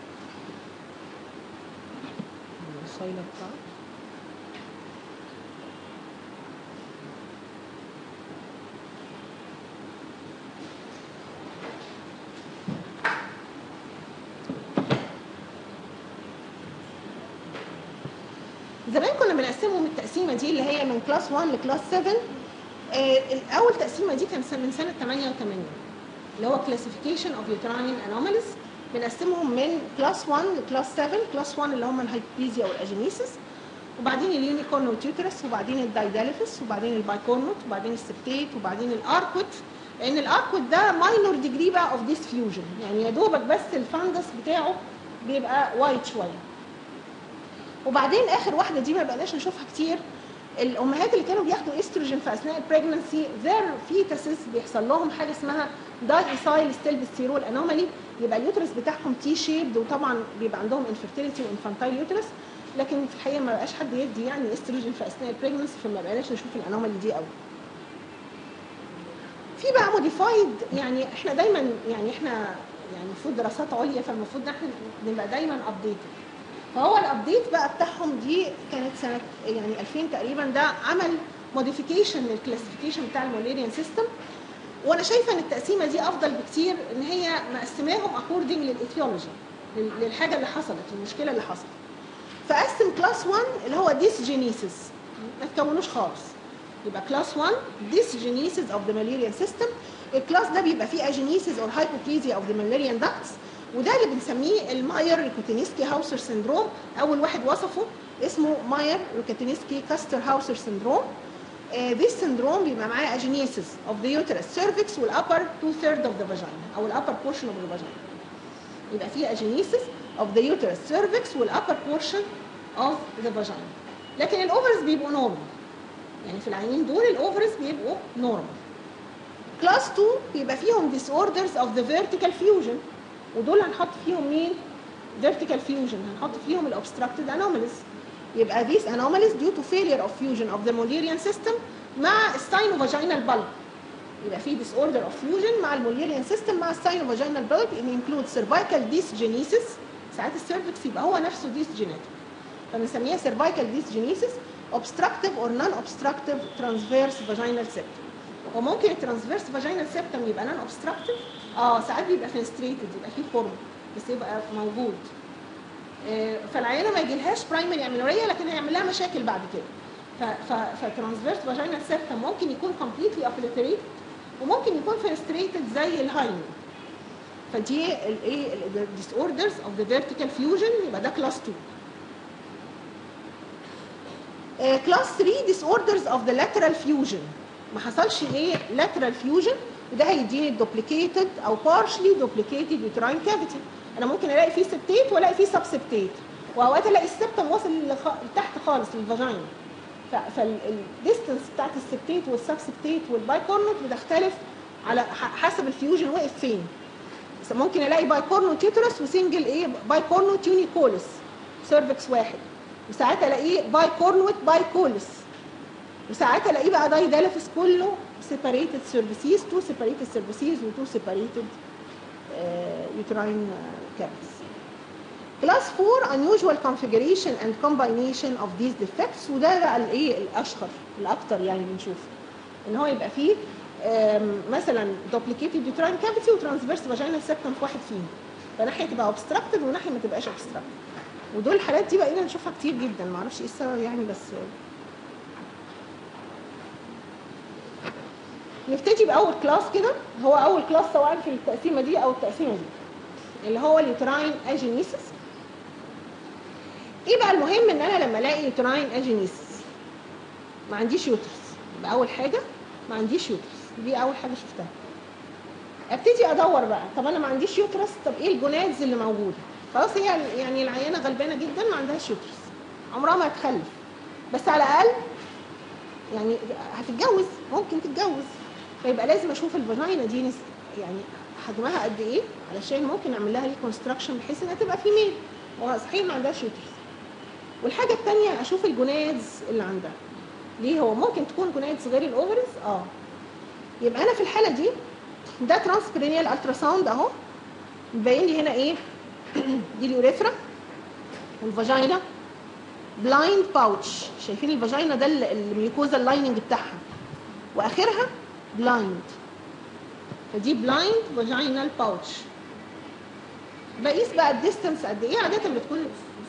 زمان كنا بنقسمهم التقسيمه دي اللي هي من كلاس 1 لكلاس 7. اول تقسيمه دي كان من سنه 88 اللي هو كلاسيفيكيشن اوف يوتراين انوماليز. بنقسمهم من كلاس 1 لكلاس 7. كلاس 1 اللي هم الهايبيزيا والاجينيسيس، وبعدين اليونيكورنوت يوترس، وبعدين الدايداليفس، وبعدين البايكورنوت، وبعدين السبتيت، وبعدين الاركوت. لان الاركوت ده ماينور ديجري بقى اوف ديس فيوجن، يعني يا دوبك بس الفندس بتاعه بيبقى وايت شويه. وبعدين اخر واحده دي ما بقناش نشوفها كتير، الامهات اللي كانوا بياخدوا استروجين في اثناء البريجنسي ذير فيتاسز بيحصل لهم حاجه اسمها داي ايسايل ستيلبستيرول انومالي. يبقى اليوترس بتاعهم تي شيبد، وطبعا بيبقى عندهم انفيرتيليتي وانفانتايل يوترس، لكن في الحقيقه ما بقاش حد يدي يعني استروجين في اثناء البريجنسي، فما بقناش نشوف الانومالي دي قوي. في بقى موديفايد، يعني احنا دايما احنا المفروض دراسات عليا، فالمفروض ان احنا نبقى دايما ابديتد. فهو الابديت بقى بتاعهم دي كانت سنه 2000 تقريبا، ده عمل موديفيكيشن للكلاسيفيكيشن بتاع الموليريان سيستم. وانا شايفه ان التقسيمه دي افضل بكتير، ان هي مقسماهم اكوردنج للايتيولوجي، للحاجه اللي حصلت، المشكله اللي حصلت. فقسم كلاس 1 اللي هو ديسجينيسيس، ما تكونوش خالص. يبقى كلاس 1 ديسجينيسيس اوف ذا ماليريان سيستم. الكلاس ده بيبقى فيه اجينيسيس او هايبوبليزيا اوف ذا ماليريان داكتس، وده اللي بنسميه الماير ريكوتينسكي هاوسر سيندروم. اول واحد وصفه اسمه ماير ريكوتينسكي كاستر هاوسر سيندروم. This syndrome بيبقى معاه agenesis of the uterus cervix والupper 2/3 of the vagina او الupper portion of the vagina. يبقى فيه agenesis of the uterus cervix والupper portion of the vagina. لكن الاوفرز بيبقوا نورمال، يعني في العينين دول الاوفرز بيبقوا نورمال. كلاس 2 يبقى فيهم disorders of the vertical fusion، ودول هنحط فيهم مين؟ vertical fusion، هنحط فيهم الobstructed anomalies. يبقى these anomalies due to failure of fusion of the Mullerian system مع steinovaginal bulb. يبقى في disorder of fusion مع الموليريان سيستم مع steinovaginal bulb اللي include cervical dysgenesis. ساعات السيرفكس يبقى هو نفسه dysgenetic، فبنسميها cervical dysgenesis obstructive or non-obstructive transverse vaginal septum. وممكن الترانسفيرس فاجينال سيبتم يبقى نون اوبستراكتيف، ساعات بيبقى فينستريتد، يبقى فيه خرم بس يبقى موجود. فالعيانه ما يجيلهاش برايمري امينوريا لكن هيعمل لها مشاكل بعد كده. فالترانسفيرس فاجينال سيبتم ممكن يكون كومبليتلي ابليتريتد وممكن يكون فينستريتد زي الهايمن. فدي الايه الديس اوردرز اوف ذا فيرتيكال فيوجن، يبقى ده كلاس 2. كلاس 3 ديس اوردرز اوف ذا لاترال فيوجن، ما حصلش ايه لاترال فيوجن، وده هيديني الدوبليكيتد او بارشلي دوبليكيتد يوتراين كافيتي. انا ممكن الاقي فيه سبتيت والاقي فيه سب سبتيت، واوقات الاقي السبتم واصل لتحت خالص للفاجينا. فالديستنس بتاعت السبتيت والسب سبتيت والبايكورنوت بتختلف على حسب الفيوجن واقف فين. ممكن الاقي بايكورنوت يوترس وسنجل ايه بايكورنوت يونيكولس سيرفكس واحد، وساعات الاقيه بايكورنوت بايكولس، وساعات الاقيه بقى دايدالفس كله separated cervices، 2 separated cervices و 2 separated uterine cavities. Class 4 unusual configuration and combination of these defects، وده بقى الايه الاشهر الاكتر يعني بنشوفه ان هو يبقى فيه مثلا duplicated uterine cavity و transverse vaginal septum في واحد فيهم، فناحيه تبقى obstructed وناحيه ما تبقاش obstructed. ودول الحالات دي بقينا نشوفها كتير جدا، ما اعرفش ايه السبب يعني. بس نبتدي باول كلاس كده، هو اول كلاس سواء في التقسيمه دي او التقسيمه دي، اللي هو اليوتراين اجينيسيس. ايه بقى المهم ان انا لما الاقي يوتراين اجينيسيس ما عنديش يوترس، يبقى اول حاجه ما عنديش يوترس، دي اول حاجه شفتها. ابتدي ادور بقى، طب انا ما عنديش يوترس، طب ايه الجونادز اللي موجوده؟ خلاص هي يعني العيانه غلبانه جدا ما عندهاش يوترس، عمرها ما هتخلف، بس على الاقل يعني هتتجوز، ممكن تتجوز، فيبقى لازم اشوف الفاجينا دي يعني حجمها قد ايه علشان ممكن اعمل لها ريكونستراكشن بحيث انها تبقى فيميل وصحيح ما عندهاش يوترس. والحاجه الثانيه اشوف الجونادز اللي عندها، ليه هو ممكن تكون جونادز غير الاوفرز. يبقى انا في الحاله دي ده ترانسبرينيال التراساوند اهو، مبين لي هنا ايه دي اليوريثرا والفاجينا بلايند باوتش، شايفين الفاجينا ده الميوكوزا اللايننج بتاعها واخرها بلايند، فدي بلايند فاجينال باوتش. بقيس بقى الديستنس قد ايه، عاده بتكون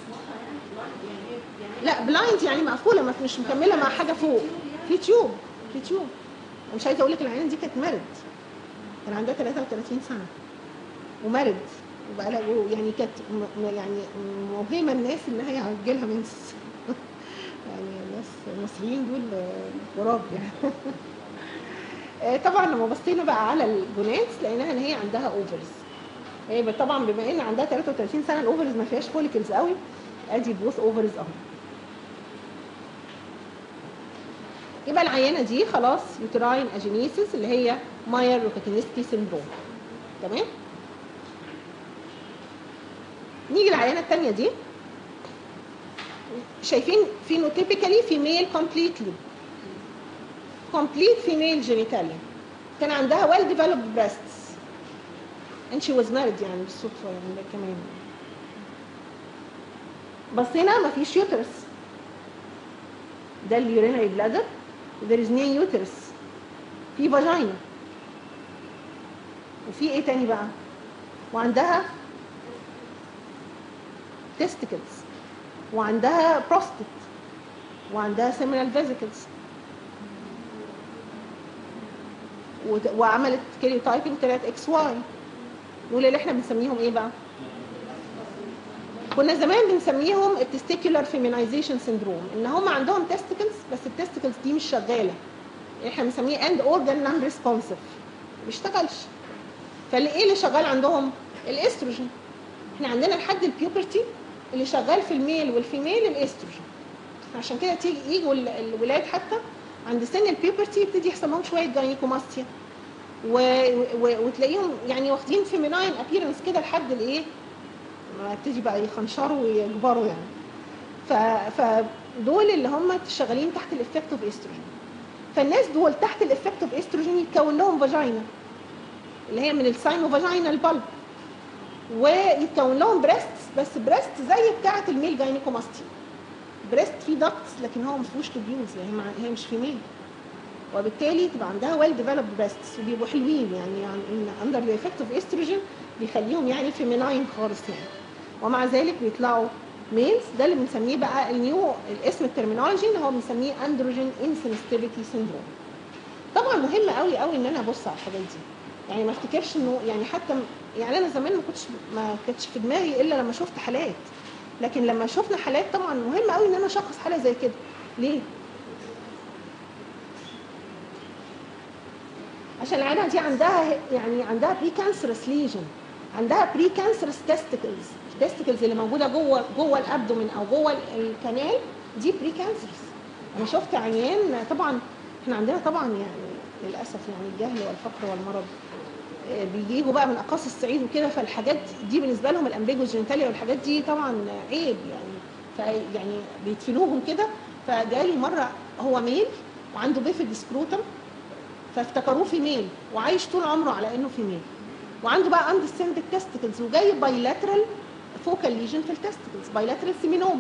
لا بلايند يعني مقفوله مش مكمله مع حاجه فوق، في تيوب مش عايزه اقول لك العيانه دي كانت مرض، كان عندها 33 سنه ومرض، وبقى يعني كانت يعني موهمه الناس ان هي هتجيلها منس يعني الناس المصريين دول غراب يعني طبعا لما بصينا بقى على الجونادز لقيناها ان هي عندها اوفرز. هي طبعا بما ان عندها 33 سنه الاوفرز ما فيهاش فوليكلز قوي، ادي بوث اوفرز اهو. يبقى العيانه دي خلاص يوتراين اجينيسيس اللي هي ماير روكاتينسكي سيندروم. تمام. نيجي العيانه الثانيه دي، شايفين فينوتيبيكالي فيميل كومبليتلي complete female genitalia، كان عندها well developed breasts and she was married يعني بالصدفة يعني كمان. بصينا ما فيش يوترس، ده اليورينري بلادر there is no uterus، في فاجينا وفي ايه تاني بقى، وعندها testicles وعندها prostate وعندها seminal vesicles وعملت كاريوتايبنج طلعت اكس واي. دول اللي احنا بنسميهم ايه بقى؟ كنا زمان بنسميهم التستيكولار فيمينايزيشن سيندروم، ان هم عندهم تستيكلز بس التستيكلز دي مش شغاله، احنا بنسميه اند اورجان نون ريسبونسيف، ما بيشتغلش. فايه اللي شغال عندهم؟ الاستروجين. احنا عندنا لحد البيوبرتي اللي شغال في الميل والفيميل الاستروجين، عشان كده يجوا الولاد حتى عند سن البيوبرتي يبتدي يحصل لهم شويه جاينيكوماستيا وتلاقيهم يعني واخدين فيميناين ابييرنس كده لحد الايه ما يبتدي بقى يخنشروا ويكبروا يعني. فدول اللي هم شغالين تحت الافكت اوف استروجين. فالناس دول تحت الافكت اوف استروجين يتكون لهم فاجينا اللي هي من الساينو فاجينال بالب، ويتكون لهم بريستس، بس بريست زي بتاعه الميل جاينيكوماستي، بريست فيه داكتس لكن هو ما فيهوش توبيولز، يعني هي مش فيميل، وبالتالي تبقى عندها ويل ديفلوبد بريستس وبيبقوا حلوين يعني اندر ذا افكت اوف استروجين بيخليهم يعني فيميناين خالص يعني، ومع ذلك بيطلعوا ميلز. ده اللي بنسميه بقى النيو الاسم الترمينولوجي اللي هو بنسميه اندروجين انسنسيتيفيتي سيندروم. طبعا مهم قوي قوي ان انا ابص على الحاجات دي، يعني ما افتكرش انه يعني حتى يعني انا زمان ما كنتش في دماغي الا لما شفت حالات، لكن لما شفنا حالات طبعا مهم قوي ان انا اشخص حاله زي كده. ليه؟ عشان العيله دي عندها يعني عندها بري كانسرس ليجن، عندها بري كانسرس تيستيكلز، التيستيكلز اللي موجوده جوه الابدومين او جوه الكنال دي بري كانسرس. انا شفت عيان طبعا احنا عندنا طبعا يعني للاسف يعني الجهل والفقر والمرض بيجيبوا بقى من اقاصي الصعيد وكده، فالحاجات دي بالنسبه لهم الامبيجو جينيتاليا والحاجات دي طبعا عيب يعني، فيعني بيدفنوهم كده. فجالي مره هو ميل وعنده بيفيد سكروتم، فافتكروه فيميل وعايش طول عمره على انه فيميل، وعنده بقى اندستندد تيستيكلز وجاي بايلاترال فوكال ليجن في التيستيكلز، بايلاترال سيمينوما.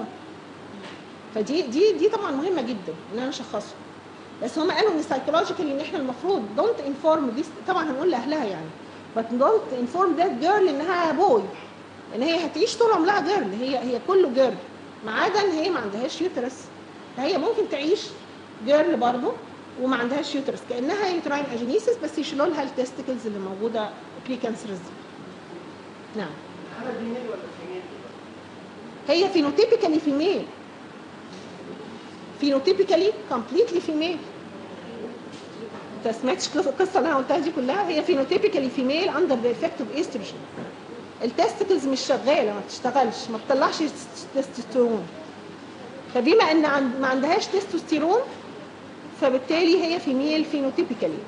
فدي طبعا مهمه جدا ان انا اشخصه. بس هم قالوا ان سايكولوجيكالي ان احنا المفروض دونت انفورم دي، طبعا هنقول لاهلها يعني بس دونت انفورم ذات جيرل انها بوي، ان هي هتعيش طول عمرها جيرل، هي كله جيرل ما عدا ان هي ما عندهاش يوترس، فهي ممكن تعيش جيرل برضه وما عندهاش يوترس كانها يوتراين اجينيسيس، بس يشيلوا لها التستيكلز اللي موجوده بري كانسرز دي. نعم. الحاله دي ميل ولا فيميل؟ هي فينوتيبيكالي فيميل، فينوتيبيكالي كومبليتلي فيميل. انت سمعتش القصه اللي انا قلتها دي كلها؟ هي فينوتيبيكالي فيميل اندر ذا افكت اوف استروجين. التستيكلز مش شغاله، ما بتشتغلش، ما بتطلعش تستوستيرون، فبما ان ما عندهاش تستوستيرون فبالتالي هي فيميل فينوتيبيكالي.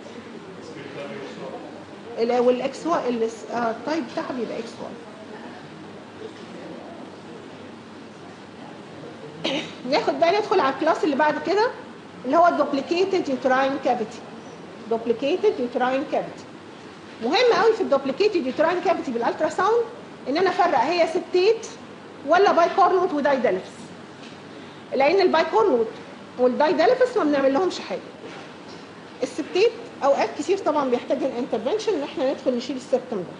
والاكس التايب بتاعها بيبقى اكس 1. ناخد بقى ندخل على الكلاس اللي بعد كده اللي هو الدوبليكيتد يوتراين كافيتي. دوبليكيتد يوتراين كافيتي مهم قوي في الدوبليكيتد يوتراين كافيتي بالالترا ساوند ان انا افرق هي سبتيت ولا بايكورنوت ودايدالفس، لان البايكورنوت والدايدالفس ما بنعمل لهمش حاجه. السبتيت اوقات كتير طبعا بيحتاج الانترفنشن ان احنا ندخل نشيل السبتم ده.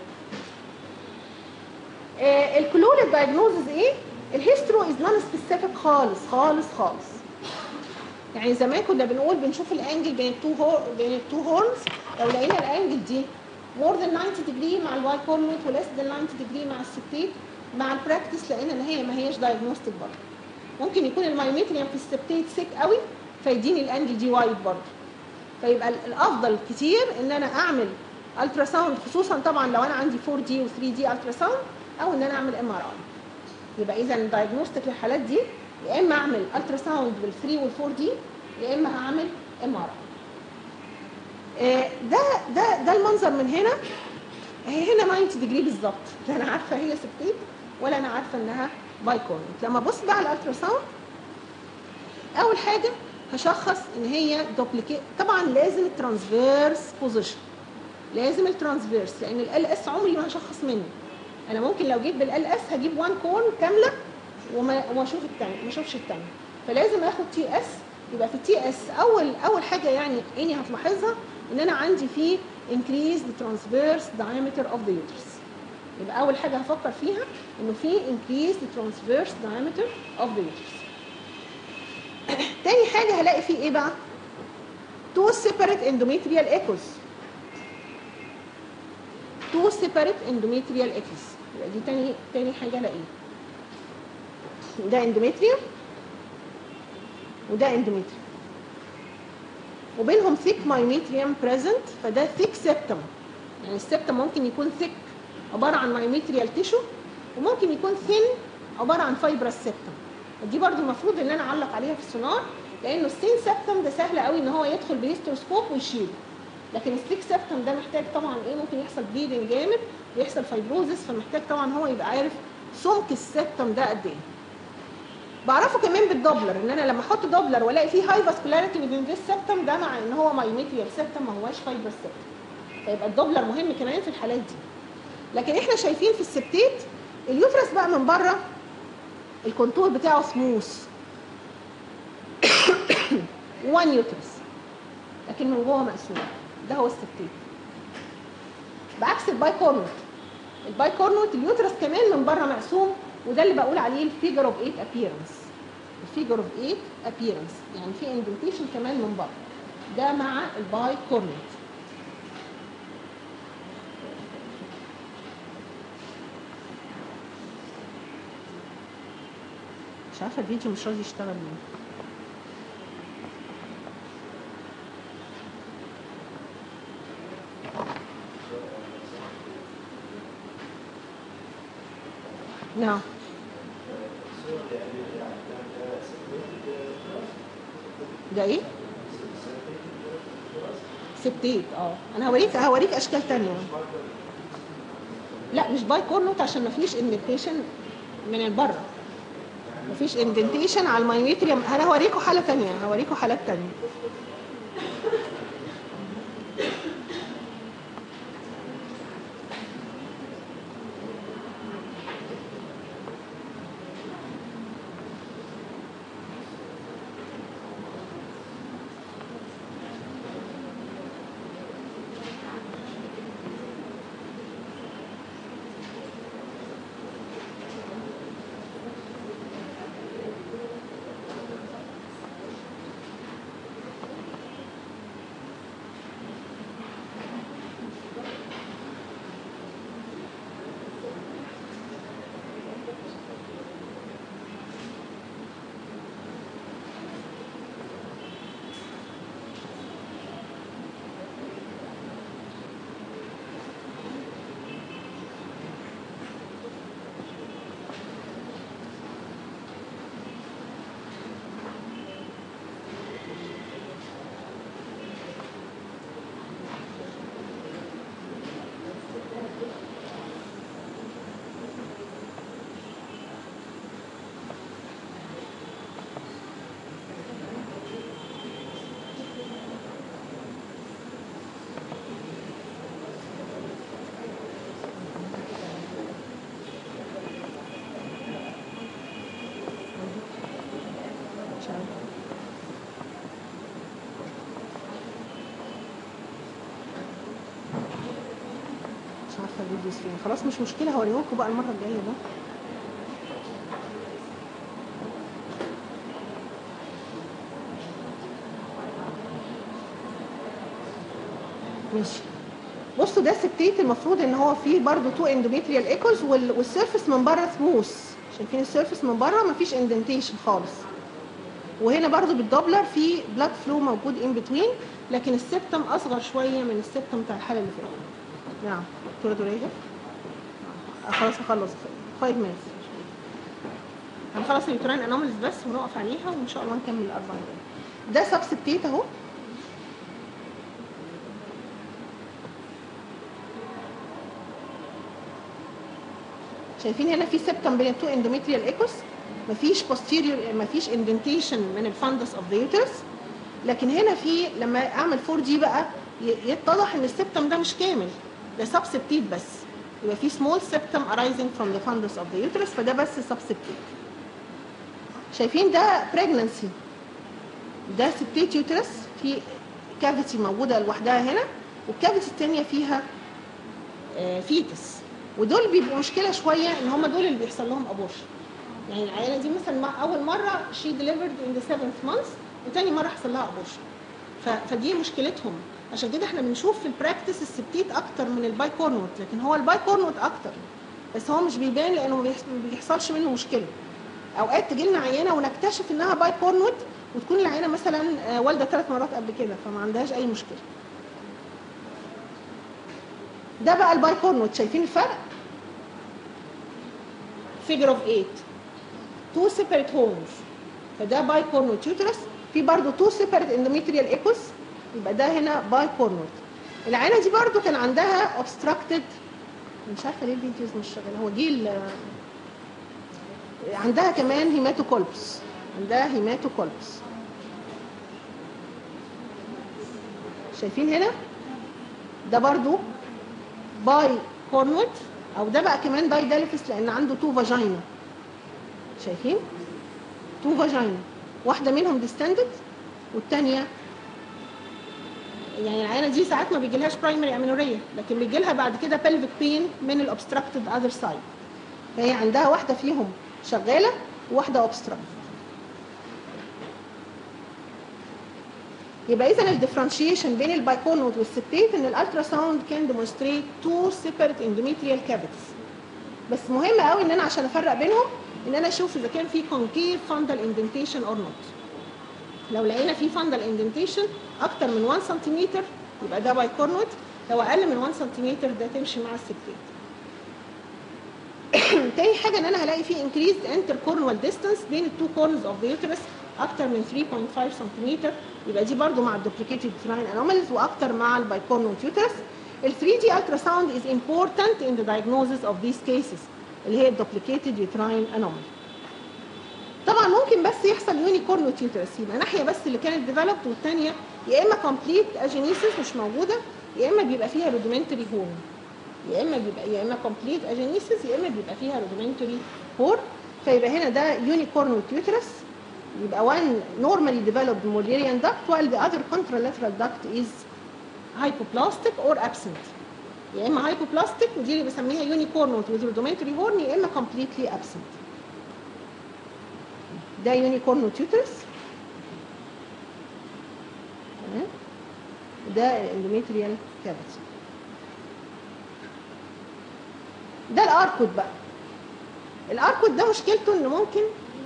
الكلول دايجنوزز ايه؟ الهيسترو از نون سبيسيفيك خالص خالص خالص. يعني زمان كنا بنقول بنشوف الانجل بين التو هورنز، لو لقينا الانجل دي مور ذان 90 ديجري مع البايكورنوت وليس ذان 90 ديجري مع السبتيت، مع البراكتس لقينا ان هي ما هياش دايجنوستيك برضه. ممكن يكون المايومتريوم في السبتيت سيك قوي فيديني الانجل دي وايد برضه. فيبقى الافضل كتير ان انا اعمل الترا ساوند، خصوصا طبعا لو انا عندي 4 دي و 3 دي الترا ساوند، او ان انا اعمل ام ار اي. يبقى اذا الدايجنوستيك للحالات دي يا اما اعمل الترا ساوند بال 3 وال 4 دي يا اما هعمل ام ار اي. ده المنظر من هنا. هي هنا 90 ديجري بالظبط، لا انا عارفه هي سبتيت ولا انا عارفه انها بايكورنوت. لما ابص بقى على الالترا ساوند اول حاجه هشخص ان هي دوبليكيت. طبعا لازم الترانسفيرس بوزيشن، لازم الترانسفيرس، لان ال اس عمري ما هشخص منه. انا ممكن لو جيت بالال اس هجيب 1 كون كامله وما اشوف الثاني، ما اشوفش الثاني، فلازم اخد تي اس. يبقى في التي اس اول حاجه يعني عيني هتلاحظها ان انا عندي فيه increase the transverse diameter of the uterus. يبقى اول حاجه هفكر فيها انه في increase the transverse diameter of the uterus. تاني حاجه هلاقي فيه ايه بقى؟ two separate endometrial echoes. two separate endometrial echoes. يبقى دي تاني حاجه الاقيها. ده اندوميتريوم وده اندوميتريوم وبينهم ثيك مايوميتريوم بريزنت، فده ثيك سيبتم. يعني السيبتم ممكن يكون ثيك عباره عن مايوميتريال تيشو، وممكن يكون ثين عباره عن فايبرس سيبتم. دي برضو المفروض ان انا اعلق عليها في السونار، لانه الثين سيبتم ده سهل قوي ان هو يدخل بهيستروسكوب ويشيله، لكن السليك سيبتم ده محتاج طبعا ايه، ممكن يحصل بليدنج جامد ويحصل فايبروزس، فمحتاج طبعا هو يبقى عارف سمك السيبتم ده قد ايه. بعرفه كمان بالدوبلر، ان انا لما احط دوبلر والاقي فيه هاي فاسكولاريتي within this septum، ده مع ان هو مايوميتريال سيبتم ما هواش فايبر سيبتم، فيبقى الدوبلر مهم كمان في الحالات دي. لكن احنا شايفين في السبتيت اليوترس بقى من بره الكونتور بتاعه سموث وان يوترس، لكن من جوه مقسوم. ده هو السبتيت. بعكس البايكورنوت، البايكورنوت اليوترس كمان من بره مقسوم، وده اللي بقول عليه الفيجر اوف 8 ابييرنس. الفيجر اوف 8 ابييرنس يعني في اندنتيشن كمان من بره، ده مع البايكورنوت. مش عارفه الفيديو مش راضي يشتغل ليه. نعم. ده ايه؟ سبتيت. انا هوريك اشكال تانية. لا مش باي كورنوت عشان ما فيش اندنتيشن من البره، ما فيش اندنتيشن على المايوميتريوم. انا هوريكم حاله تانية، هوريكم حالات تانية. خلاص مش مشكله، هوريهولكم بقى المره الجايه ده. ماشي. بصوا ده سبتيت، المفروض ان هو فيه برضو 2 اندوميتريال ايكوز والسيرفس من بره سموث. شايفين السيرفس من بره مفيش اندنتيشن خالص. وهنا برضو بالدوبلر في بلاد فلو موجود ان بتوين، لكن السبتم اصغر شويه من السبتم بتاع الحاله اللي فاتت. نعم دكتوره دوريه. خلاص هخلص 5 minutes. هنخلص اليوتراين انوماليز بس ونقف عليها وان شاء الله نكمل الاربع دقايق. ده سبسبتيت اهو. شايفين هنا في سبتم بين التو اندوميتريال ايكوس، مفيش posterior، مفيش اندنتيشن من الفندس اوف ذا يوترس. لكن هنا في لما اعمل 4 دي بقى يتضح ان السبتم ده مش كامل، ده سبسبتيت بس، يبقى في small septum arising from the fundus of the uterus، فده بس سبسبتيت. شايفين ده pregnancy، ده سبتيت يوترس، في كافيتي موجوده لوحدها هنا، والكافيتي الثانيه فيها فيتس، ودول بيبقوا مشكله شويه ان هم دول اللي بيحصل لهم ابورشن. يعني العيانه دي مثلا اول مره she delivered in the 7th month، وتاني مره حصل لها ابورشن، فدي مشكلتهم. عشان كده احنا بنشوف في البراكتس السبتيت اكتر من البايكورنوت، لكن هو البايكورنوت اكتر، بس هو مش بيبان لانه ما بيحصلش منه مشكله. اوقات تجي لنا عيانه ونكتشف انها بايكورنوت، وتكون العيانه مثلا والده 3 مرات قبل كده، فما عندهاش اي مشكله. ده بقى البايكورنوت، شايفين الفرق؟ figure of 8 2 separate homes، فده بايكورنوت يوترس، في برضه 2 separate endometrial echoes، يبقى ده هنا بايكورنوت. العينه دي برضو كان عندها obstructed، مش عارفه ليه الفيديوز مش شغاله، هو جيل عندها كمان هيماتوكولبس، عندها هيماتوكولبس. شايفين هنا ده برضو باي كورنوت، او ده بقى كمان باي داليفس لان عنده تو فاجينا. شايفين تو فاجينا، واحده منهم ديستندد والثانيه، يعني العينه دي ساعات ما بيجيلهاش برايمري امينوريا، لكن بيجيلها بعد كده بلفيك بين من الاوبستراكتد اذر سايد. فهي عندها واحده فيهم شغاله وواحده اوبستراكت. يبقى اذا الديفرنشيشن بين البايكونوت والسبتيت ان الالترا ساوند كان ديمونستريت تو سيبريت اندوميتريال كافيتيز. بس مهم قوي ان انا عشان افرق بينهم ان انا اشوف اذا كان في كونكيف فاندال اندنتيشن اور نوت. لو لقينا في فاندال اندنتيشن اكتر من 1 سنتيمتر يبقى ده بايكورنوت، لو اقل من 1 سنتيمتر ده تمشي مع السبتيت. تاني حاجه ان انا هلاقي في increased intercornual distance بين التو كورنز اوف ذا يوترس اكتر من 3.5 سنتيمتر، يبقى دي برضو مع الدوبليكيتد uterine anomalies واكتر مع البايكورنوت يوترس. ال 3D ultrasound is important in the diagnosis of these cases اللي هي الدوبليكيتد uterine anomaly. طبعا ممكن بس يحصل يونيكورنوت يوترس، يبقى ناحيه بس اللي كانت ديفلوبد والثانيه يا اما كومبليت اجينيسيس مش موجوده، يا اما بيبقى فيها روديمنتري هورن، يا اما كومبليت اجينيسيس يا اما بيبقى فيها روديمنتري هورن. فيبقى هنا ده يونيكورنوت يوترس، يبقى one normally developed Mullerian duct while the other contralateral duct is hypoplastic or absent. يا اما hypoplastic ودي اللي بسميها يونيكورنوت with rudimentary horn، يا اما completely absent. ده يونيكورنوت يوترس، تمام، ده الاندوميتريال كافيتي. ده الاركود بقى. الاركود ده مشكلته انه ممكن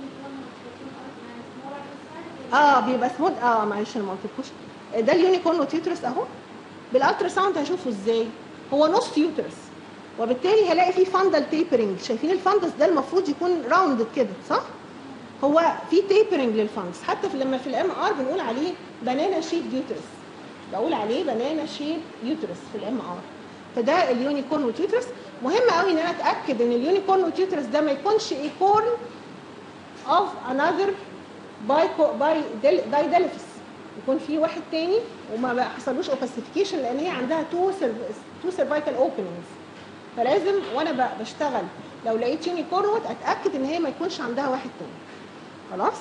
بيبقى سمود. معلش انا ما قلتلكوش، ده اليونيكورنوت يوترس اهو. بالالترا ساوند هشوفه ازاي؟ هو نص يوترس، وبالتالي هلاقي فيه فاندال تيبرنج. شايفين الفاندس ده المفروض يكون راوندد كده صح؟ هو في تيبرنج للفاندس، حتى لما في الام ار بنقول عليه بنانا شيب يوترس، بقول عليه بنانا شيب يوترس في الام ار. فده اليونيكورنوت يوترس. مهم قوي ان انا اتاكد ان اليونيكورنوت يوترس ده ما يكونش اي كورن اوف انذر باي دايداليفس، يكون في واحد تاني وما حصلوش اوباسيفيكيشن، لان هي عندها تو سيرفايكال اوبننجز. فلازم وانا بشتغل لو لقيت يونيكورنوت اتاكد ان هي ما يكونش عندها واحد تاني. خلاص؟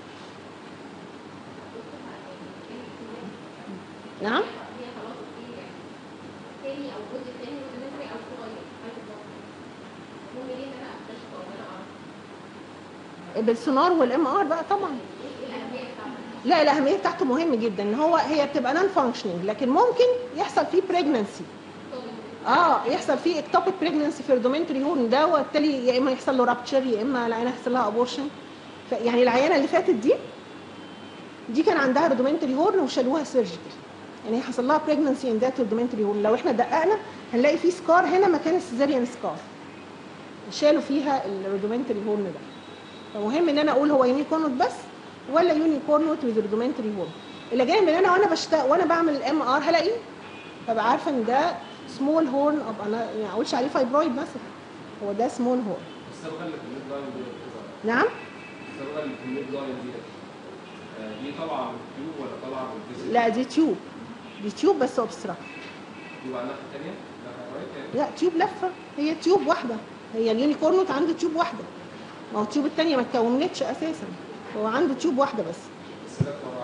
نعم؟ بالسونار والام ار بقى طبعا. لا الاهميه بتاعته مهم جدا، ان هي بتبقى نون فانكشنينج، لكن ممكن يحصل فيه بريجننسي. يحصل فيه اكتوبيك بريجننسي في الرودومنتري هورن ده، وبالتالي يا اما يحصل له رابتشر يا اما العيانه يحصل لها ابورشن. يعني العيانه اللي فاتت دي كان عندها رودومنتري هورن وشالوها سيرجيكال، يعني هي حصل لها بريجننسي ان ذات رودومنتري هورن. لو احنا دققنا هنلاقي فيه سكار هنا مكان السيزاريان سكار، شالوا فيها الرودومنتري هورن ده. فمهم ان انا اقول هو يونيكورنوت بس ولا يونيكورنوت وذ رودومنتري هورن. اللي جاي من انا وانا بعمل الام ار هلاقيه، فبقى عارفه ان ده سمول هورن اوف، انا يعني اقولش عليه فايبرويد مثلا، هو ده سمول هورن. الصبغه اللي في الميد لاين دي نعم؟ الصبغه اللي في الميد لاين دي طالعه من التيوب ولا طالعه من الجسم؟ لا دي تيوب بس اوبستراكت. تيوب على الناحيه الثانيه؟ لا تيوب لفه، هي تيوب واحده، هي اليونيكورنوت عنده تيوب واحده، ما هو التيوب الثانيه ما اتكونتش اساسا، هو عنده تيوب واحده بس. ده طبعا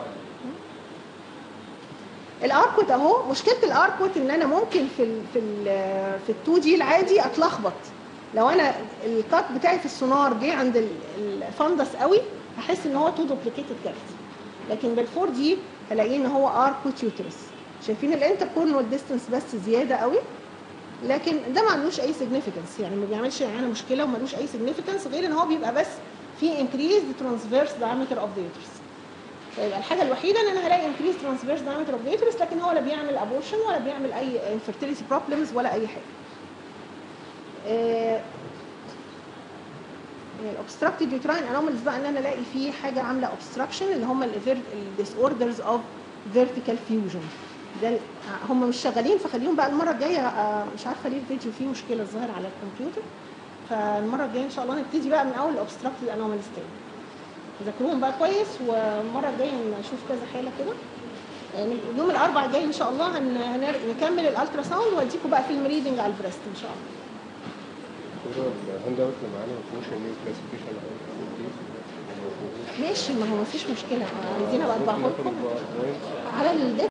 الاركوت اهو. مشكله الاركوت ان انا ممكن في ال2 دي العادي اتلخبط. لو انا الكات بتاعي في السونار جه عند الفندس قوي هحس ان هو تو دوبليكيتد كافيتي، لكن بال4 دي هلاقيه ان هو اركوت يوترس. شايفين الانتركورنوال ديستانس بس زياده قوي، لكن ده ما عندوش اي سيجنيفيكانس، يعني ما بيعملش معانا مشكله وما لوش اي سيجنيفيكانس غير ان هو بيبقى بس في انكريز ترانسفيرس دايمتر اوف ذا يوترس. فيبقى الحاجه الوحيده ان انا هلاقي انكريز ترانسفيرس دايمتر اوف ذا يوترس، لكن هو لا بيعمل ابورشن ولا بيعمل اي انفيرتيليتي بروبلمز ولا اي حاجه. الاوبستراكتد يوتراين انوماليز بقى ان انا الاقي فيه حاجه عامله اوبستراكشن، اللي هم الديس اوردرز اوف فيرتيكال فيوجن. ده هم مش شغالين، فخليهم بقى المره الجايه. مش عارفه ليه الفيديو فيه مشكله الظاهر على الكمبيوتر، فالمره الجايه ان شاء الله نبتدي بقى من اول الاوبستراكتيف انوماليز تاني. ذاكروهم بقى كويس، والمره الجايه نشوف كذا حاله كده. يوم الاربعاء الجاي ان شاء الله نكمل الالترا ساوند واديكم بقى فيلم ريدنج على البريست ان شاء الله. الهاند اوت اللي معانا ما فيهوش النيو كلاسيفيكيشن ماشي، ما هو مفيش مشكله، عايزين ابقى اطبعه لكم على